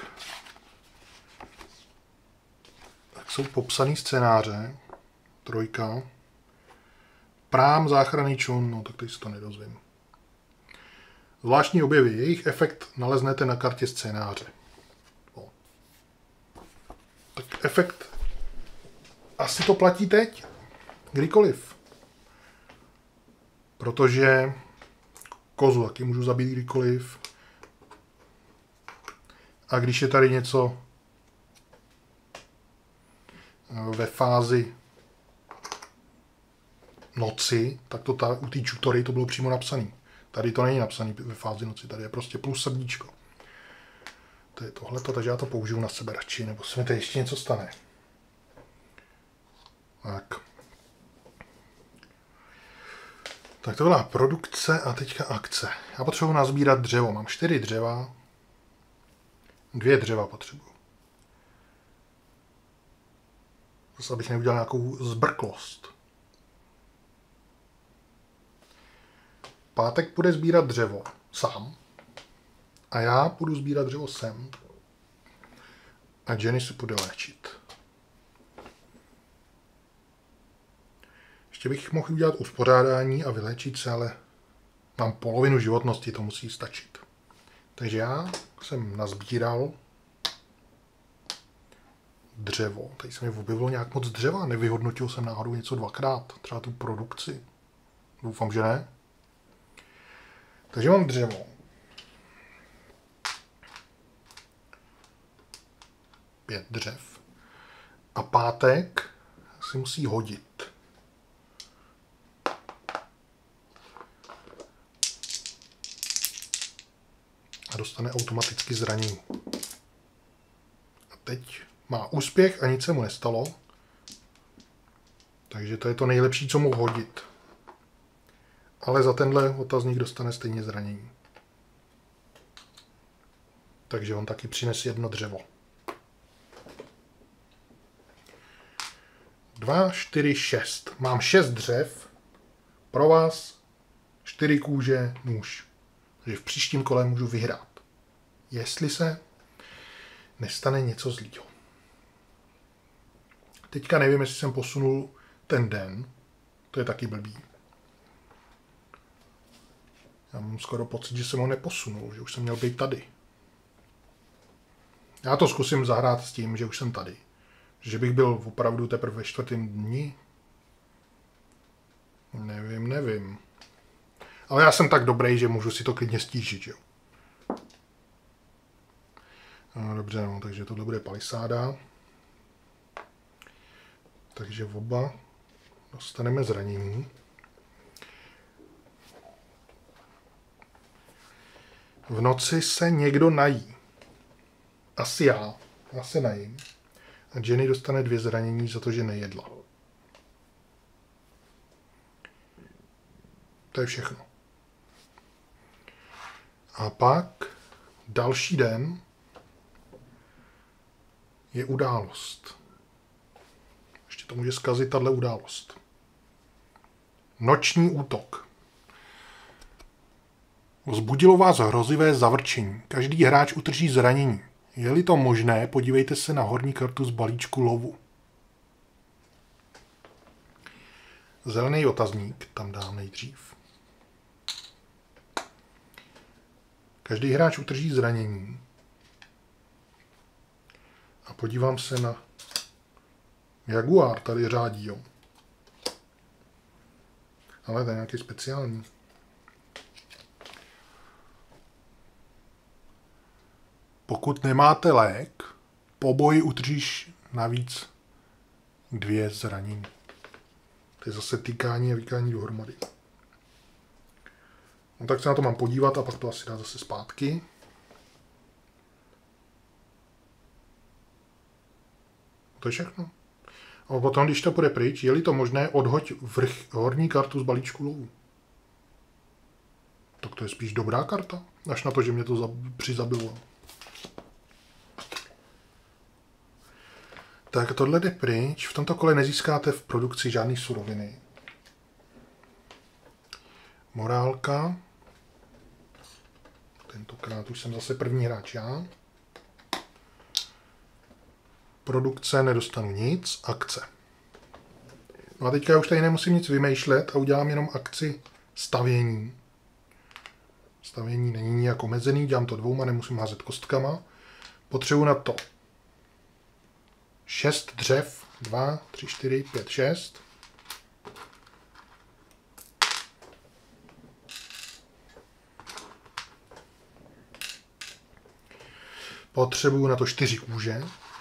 jak jsou popsaný scénáře. Trojka. Prám, záchranný člun, no tak teď se to nedozvím. Zvláštní objevy, jejich efekt naleznete na kartě scénáře. No. Tak efekt asi to platí teď, kdykoliv. Protože kozu taky můžu zabít kdykoliv. A když je tady něco ve fázi noci, tak to ta, u té čutory to bylo přímo napsané. Tady to není napsané ve fázi noci, tady je prostě plus srdíčko. To je tohleto, takže já to použiju na sebe radši, nebo se mi tady ještě něco stane. Tak. Tak to byla produkce a teďka akce. Já potřebuji nazbírat dřevo. Mám čtyři dřeva. Dvě dřeva potřebuji. Zase abych neudělal nějakou zbrklost. Pátek bude sbírat dřevo sám. A já budu sbírat dřevo sem. A Jenny si bude léčit. Ještě bych mohl udělat uspořádání a vyléčit se, ale mám polovinu životnosti, to musí stačit. Takže já jsem nazbíral dřevo. Tady se mi objevilo nějak moc dřeva. Nevyhodnotil jsem náhodou něco dvakrát. Třeba tu produkci. Doufám, že ne. Takže mám dřevo. Pět dřev. A pátek si musí hodit. A dostane automaticky zranění. A teď má úspěch a nic se mu nestalo. Takže to je to nejlepší, co mohu hodit. Ale za tenhle otazník dostane stejně zranění. Takže on taky přines jedno dřevo. Dva, čtyři, šest. Mám šest dřev. Pro vás čtyři kůže nůž. Takže v příštím kole můžu vyhrát. Jestli se nestane něco zlýho. Teďka nevím, jestli jsem posunul ten den. To je taky blbý. Já mám skoro pocit, že jsem ho neposunul, že už jsem měl být tady. Já to zkusím zahrát s tím, že už jsem tady. Že bych byl opravdu teprve ve čtvrtém dni. Nevím, nevím. Ale já jsem tak dobrý, že můžu si to klidně stížit, jo. No, dobře, no, takže tohle bude palisáda. Takže oba dostaneme zranění. V noci se někdo nají. Asi já. Já se najím. A Jenny dostane dvě zranění za to, že nejedla. To je všechno. A pak další den je událost. Ještě to může zkazit tahle událost. Noční útok. Vzbudilo vás hrozivé zavrčení. Každý hráč utrží zranění. Je-li to možné, podívejte se na horní kartu z balíčku lovu. Zelený otazník tam dám nejdřív. Každý hráč utrží zranění. A podívám se na Jaguar, tady řádí, jo. Ale to je nějaký speciální. Pokud nemáte lék, po boji utržíš navíc dvě zranění. To je zase tykání a vykání dohromady. No tak se na to mám podívat a pak to asi dát zase zpátky. To je všechno. A potom, když to půjde pryč, je-li to možné, odhoď vrch horní kartu z balíčku lovu. Tak to je spíš dobrá karta, až na to, že mě to přizabilo. Tak tohle jde pryč. V tomto kole nezískáte v produkci žádný suroviny. Morálka. Tentokrát už jsem zase první hráč já. Produkce nedostanu nic. Akce. No a teďka já už tady nemusím nic vymýšlet a udělám jenom akci stavění. Stavění není nijak omezený, dělám to dvouma, nemusím házet kostkama. Potřebuji na to šest dřev, dva, tři, čtyři, pět, šest. Potřebuji na to čtyři kůže.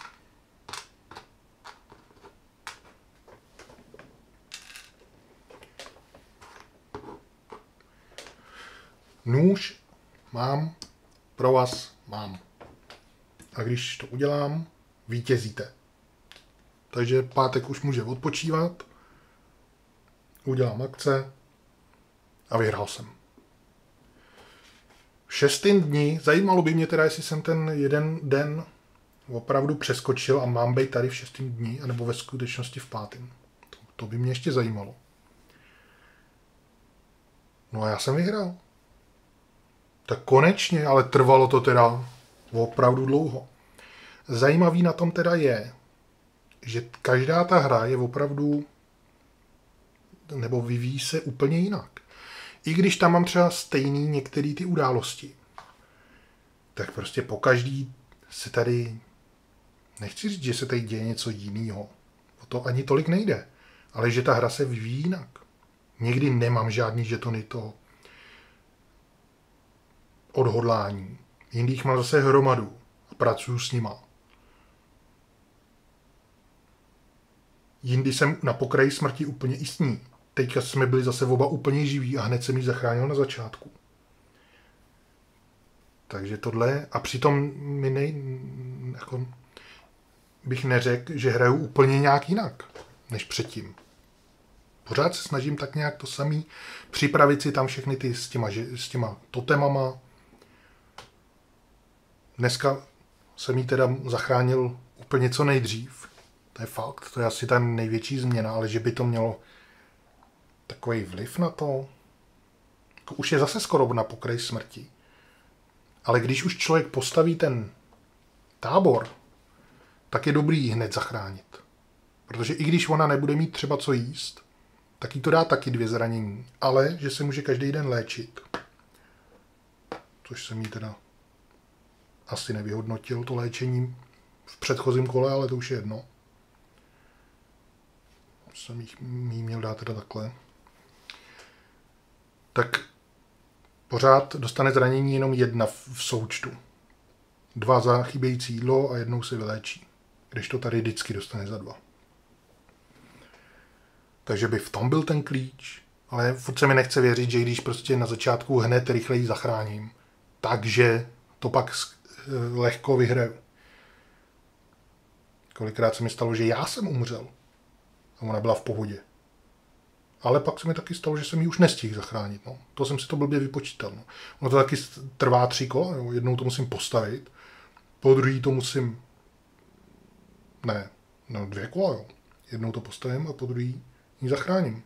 Nůž mám, pro vás mám. A když to udělám, vítězíte. Takže pátek už může odpočívat. Udělám akce a vyhrál jsem. V šestém dni, zajímalo by mě teda, jestli jsem ten jeden den opravdu přeskočil a mám být tady v šestém dni, anebo ve skutečnosti v pátém. To, to by mě ještě zajímalo. No a já jsem vyhrál. Tak konečně, ale trvalo to teda opravdu dlouho. Zajímavý na tom teda je, že každá ta hra je opravdu, nebo vyvíjí se úplně jinak. I když tam mám třeba stejný některé ty události, tak prostě po každý se tady, nechci říct, že se tady děje něco jiného. O to ani tolik nejde. Ale že ta hra se vyvíjí jinak. Někdy nemám žádný žetony toho odhodlání. Jindy mám zase hromadu a pracuju s nima. Jindy jsem na pokraji smrti úplně i s ní. Teďka jsme byli zase oba úplně živí a hned jsem ji zachránil na začátku. Takže tohle, a přitom mi nej, jako, bych neřekl, že hraju úplně nějak jinak, než předtím. Pořád se snažím tak nějak to samý, připravit si tam všechny ty s těma, s těma totemama. Dneska jsem jí teda zachránil úplně co nejdřív. To je fakt, to je asi ta největší změna, ale že by to mělo takový vliv na to. Jako už je zase skoro na pokraji smrti. Ale když už člověk postaví ten tábor, tak je dobrý ji hned zachránit. Protože i když ona nebude mít třeba co jíst, tak jí to dá taky dvě zranění. Ale že se může každý den léčit. Což se mi teda asi nevyhodnotil to léčení v předchozím kole, ale to už je jedno. Jsem jí měl dát teda takhle. Tak pořád dostane zranění jenom jedna v součtu. Dva za chybějící jídlo a jednou se vyléčí. Když to tady vždycky dostane za dva. Takže by v tom byl ten klíč. Ale furt se mi nechce věřit, že když prostě na začátku hned rychleji zachráním, takže to pak lehko vyhraju. Kolikrát se mi stalo, že já jsem umřel. A ona byla v pohodě. Ale pak se mi taky stalo, že jsem ji už nestihl zachránit. No. To jsem si to blbě vypočítal. No. Ono to taky trvá tři kola. Jo. Jednou to musím postavit, po druhý to musím... Ne, no dvě kola, jo. Jednou to postavím a po druhý ji zachráním.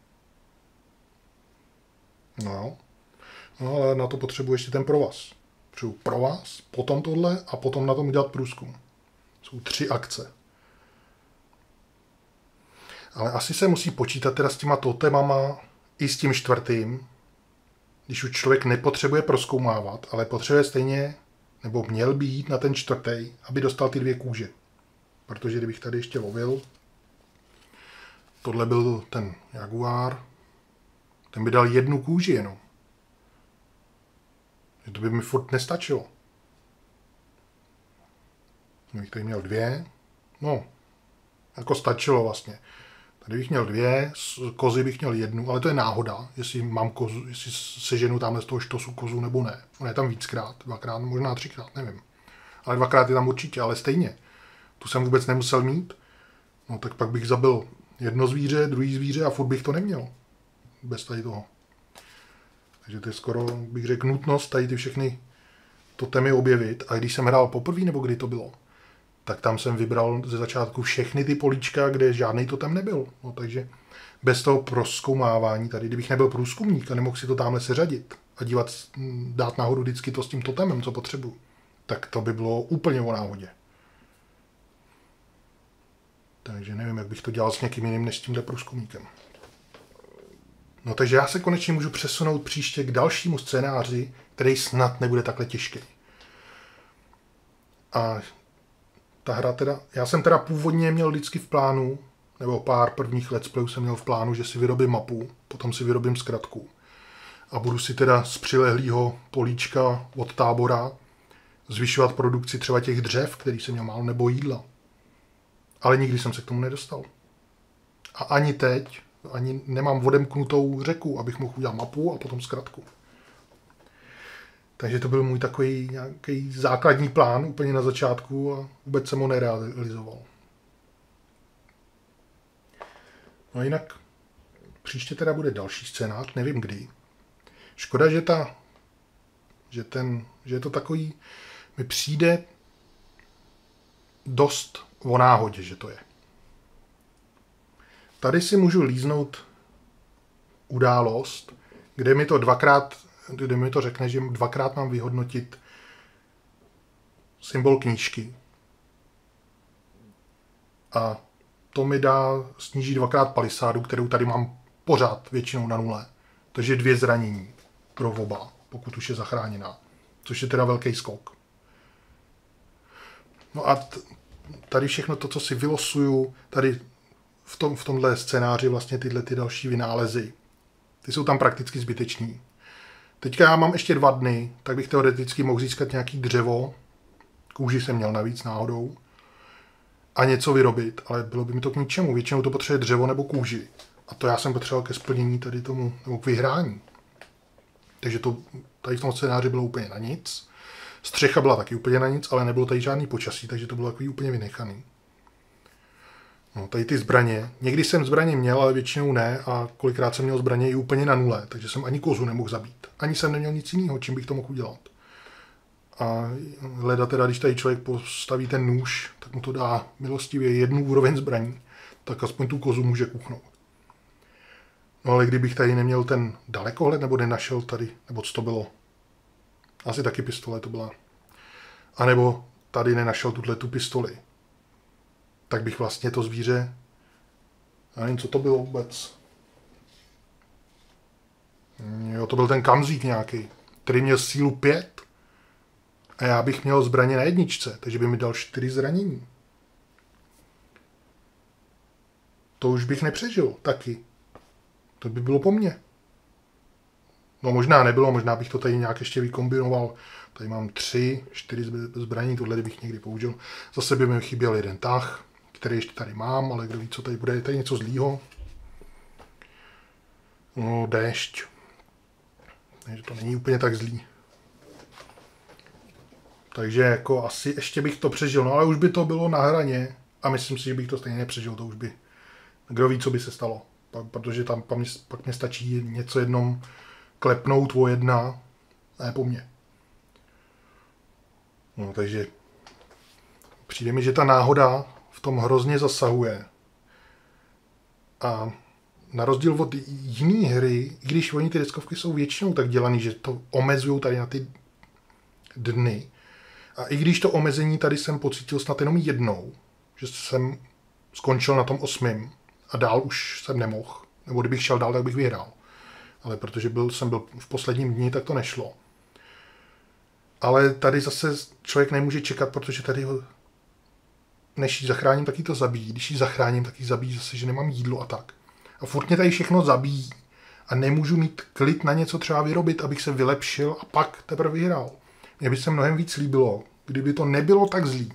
No jo. No ale na to potřebuji ještě ten provaz. Potřebuji provaz, potom tohle a potom na tom udělat průzkum. Jsou tři akce. Ale asi se musí počítat teda s těma totemama i s tím čtvrtým, když už člověk nepotřebuje prozkoumávat, ale potřebuje stejně, nebo měl by jít na ten čtvrtý, aby dostal ty dvě kůže. Protože kdybych tady ještě lovil, tohle byl ten jaguár, ten by dal jednu kůži jenom. To by mi furt nestačilo. Kdybych tady měl dvě, no, jako stačilo vlastně. Tady bych měl dvě, z kozy bych měl jednu, ale to je náhoda, jestli mám kozu, jestli seženu tamhle z toho štosu kozu nebo ne. On je tam víckrát, dvakrát, možná třikrát, nevím. Ale dvakrát je tam určitě, ale stejně. Tu jsem vůbec nemusel mít. No tak pak bych zabil jedno zvíře, druhý zvíře a furt bych to neměl. Bez tady toho. Takže to je skoro, bych řekl, nutnost tady ty všechny totemy objevit. A když jsem hrál poprvé, nebo kdy to bylo, tak tam jsem vybral ze začátku všechny ty políčka, kde žádný totem nebyl. No, takže bez toho prozkoumávání tady, kdybych nebyl průzkumník a nemohl si to tamhle seřadit a dívat, dát náhodou vždycky to s tím totemem, co potřebuji, tak to by bylo úplně o náhodě. Takže nevím, jak bych to dělal s někým jiným než s tímhle průzkumníkem. No takže já se konečně můžu přesunout příště k dalšímu scénáři, který snad nebude takhle těžký. A ta hra teda, já jsem teda původně měl vždycky v plánu, nebo pár prvních let's playů jsem měl v plánu, že si vyrobím mapu, potom si vyrobím zkratku. A budu si teda z přilehlého políčka od tábora zvyšovat produkci třeba těch dřev, který jsem měl málo, nebo jídla. Ale nikdy jsem se k tomu nedostal. A ani teď, ani nemám odemknutou řeku, abych mohl udělat mapu a potom zkratku. Takže to byl můj takový nějaký základní plán úplně na začátku a vůbec jsem ho nerealizoval. No jinak příště teda bude další scénář, nevím kdy. Škoda, že ta, že ten, že je to takový, mi přijde dost o náhodě, že to je. Tady si můžu líznout událost, kde mi to dvakrát, kde mi to řekne, že dvakrát mám vyhodnotit symbol knížky. A to mi dá snížit dvakrát palisádu, kterou tady mám pořád většinou na nule. Takže dvě zranění pro oba, pokud už je zachráněná. Což je teda velký skok. No a t- tady všechno to, co si vylosuju, tady v, tom, v tomhle scénáři vlastně tyhle ty další vynálezy, ty jsou tam prakticky zbytečný. Teďka já mám ještě dva dny, tak bych teoreticky mohl získat nějaký dřevo, kůži jsem měl navíc náhodou, a něco vyrobit, ale bylo by mi to k ničemu. Většinou to potřebuje dřevo nebo kůži. A to já jsem potřeboval ke splnění tady tomu, nebo k vyhrání. Takže to tady v tom scénáři bylo úplně na nic. Střecha byla taky úplně na nic, ale nebylo tady žádný počasí, takže to bylo takový úplně vynechaný. No, tady ty zbraně. Někdy jsem zbraně měl, ale většinou ne a kolikrát jsem měl zbraně i úplně na nule, takže jsem ani kozu nemohl zabít. Ani jsem neměl nic jiného, čím bych to mohl udělat. A leda teda, když tady člověk postaví ten nůž, tak mu to dá milostivě jednu úroveň zbraní, tak aspoň tu kozu může kuchnout. No ale kdybych tady neměl ten dalekohled, nebo nenašel tady, nebo co to bylo? Asi taky pistole to byla. A nebo tady nenašel tuhle tu pistoli. Tak bych vlastně to zvíře, já nevím, co to bylo vůbec. Jo, to byl ten kamzík nějaký, který měl sílu pět A já bych měl zbraně na jedničce, takže by mi dal čtyři zranění. To už bych nepřežil taky. To by bylo po mně. No možná nebylo, možná bych to tady nějak ještě vykombinoval. Tady mám tři, čtyři zbraní, tohle bych někdy použil. Zase by mi chyběl jeden tah, který ještě tady mám, ale kdo ví, co tady bude. Je tady něco zlýho. No, déšť. Takže to není úplně tak zlý. Takže jako asi ještě bych to přežil, no ale už by to bylo na hraně a myslím si, že bych to stejně nepřežil, to už by, kdo ví, co by se stalo, protože tam pak mě, pak mě stačí něco jednom klepnout o jedna, ne po mně. No takže přijde mi, že ta náhoda v tom hrozně zasahuje a na rozdíl od jiné hry, i když oni ty deskovky jsou většinou tak dělaný, že to omezují tady na ty dny, a i když to omezení tady jsem pocítil snad jenom jednou, že jsem skončil na tom osmým a dál už jsem nemohl, nebo kdybych šel dál, tak bych vyhrál. Ale protože byl, jsem byl v posledním dni, tak to nešlo. Ale tady zase člověk nemůže čekat, protože tady ho, než ji zachráním, tak ji to zabíjí. Když ji zachráním, tak ji zabíjí zase, že nemám jídlo a tak. A furt mě tady všechno zabíjí a nemůžu mít klid na něco třeba vyrobit, abych se vylepšil a pak teprve vyhrál. Mně by se mnohem víc líbilo, kdyby to nebylo tak zlý.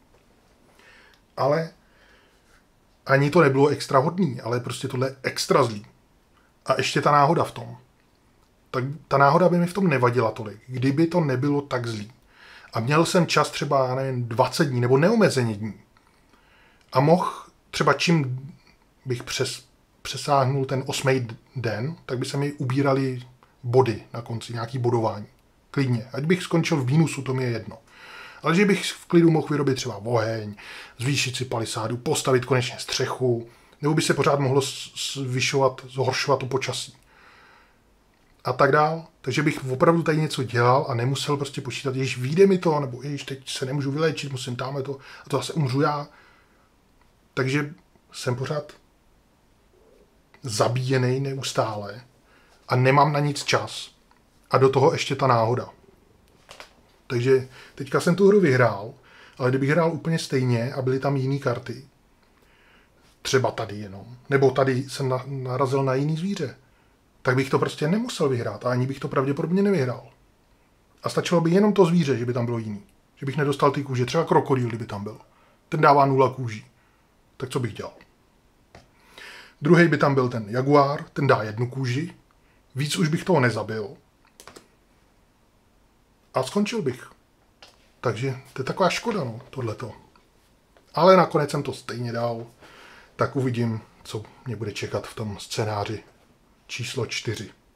Ale ani to nebylo extra hodný, ale prostě tohle je extra zlý. A ještě ta náhoda v tom. Tak ta náhoda by mi v tom nevadila tolik, kdyby to nebylo tak zlý. A měl jsem čas třeba, já nevím, dvacet dní nebo neomezeně dní. A mohl třeba čím bych přes, přesáhnul ten osmý den, tak by se mi ubírali body na konci, nějaký bodování. Klidně. Ať bych skončil v mínusu, to mi je jedno. Ale že bych v klidu mohl vyrobit třeba oheň, zvýšit si palisádu, postavit konečně střechu, nebo by se pořád mohlo zvyšovat, zhoršovat to počasí. A tak dál. Takže bych opravdu tady něco dělal a nemusel prostě počítat, jež vyjde mi to, nebo jež teď se nemůžu vyléčit, musím tamhle to, a to zase umřu já. Takže jsem pořád zabíjený neustále a nemám na nic čas. A do toho ještě ta náhoda. Takže teďka jsem tu hru vyhrál, ale kdybych hrál úplně stejně a byly tam jiné karty, třeba tady jenom, nebo tady jsem na, narazil na jiný zvíře, tak bych to prostě nemusel vyhrát a ani bych to pravděpodobně nevyhrál. A stačilo by jenom to zvíře, že by tam bylo jiný. Že bych nedostal ty kůže, třeba krokodýl, kdyby tam byl. Ten dává nula kůží. Tak co bych dělal? Druhý by tam byl ten jaguár, ten dá jednu kůži, víc už bych toho nezabil. A skončil bych. Takže to je taková škoda, no, tohleto. Ale nakonec jsem to stejně dal, tak uvidím, co mě bude čekat v tom scénáři číslo čtyři.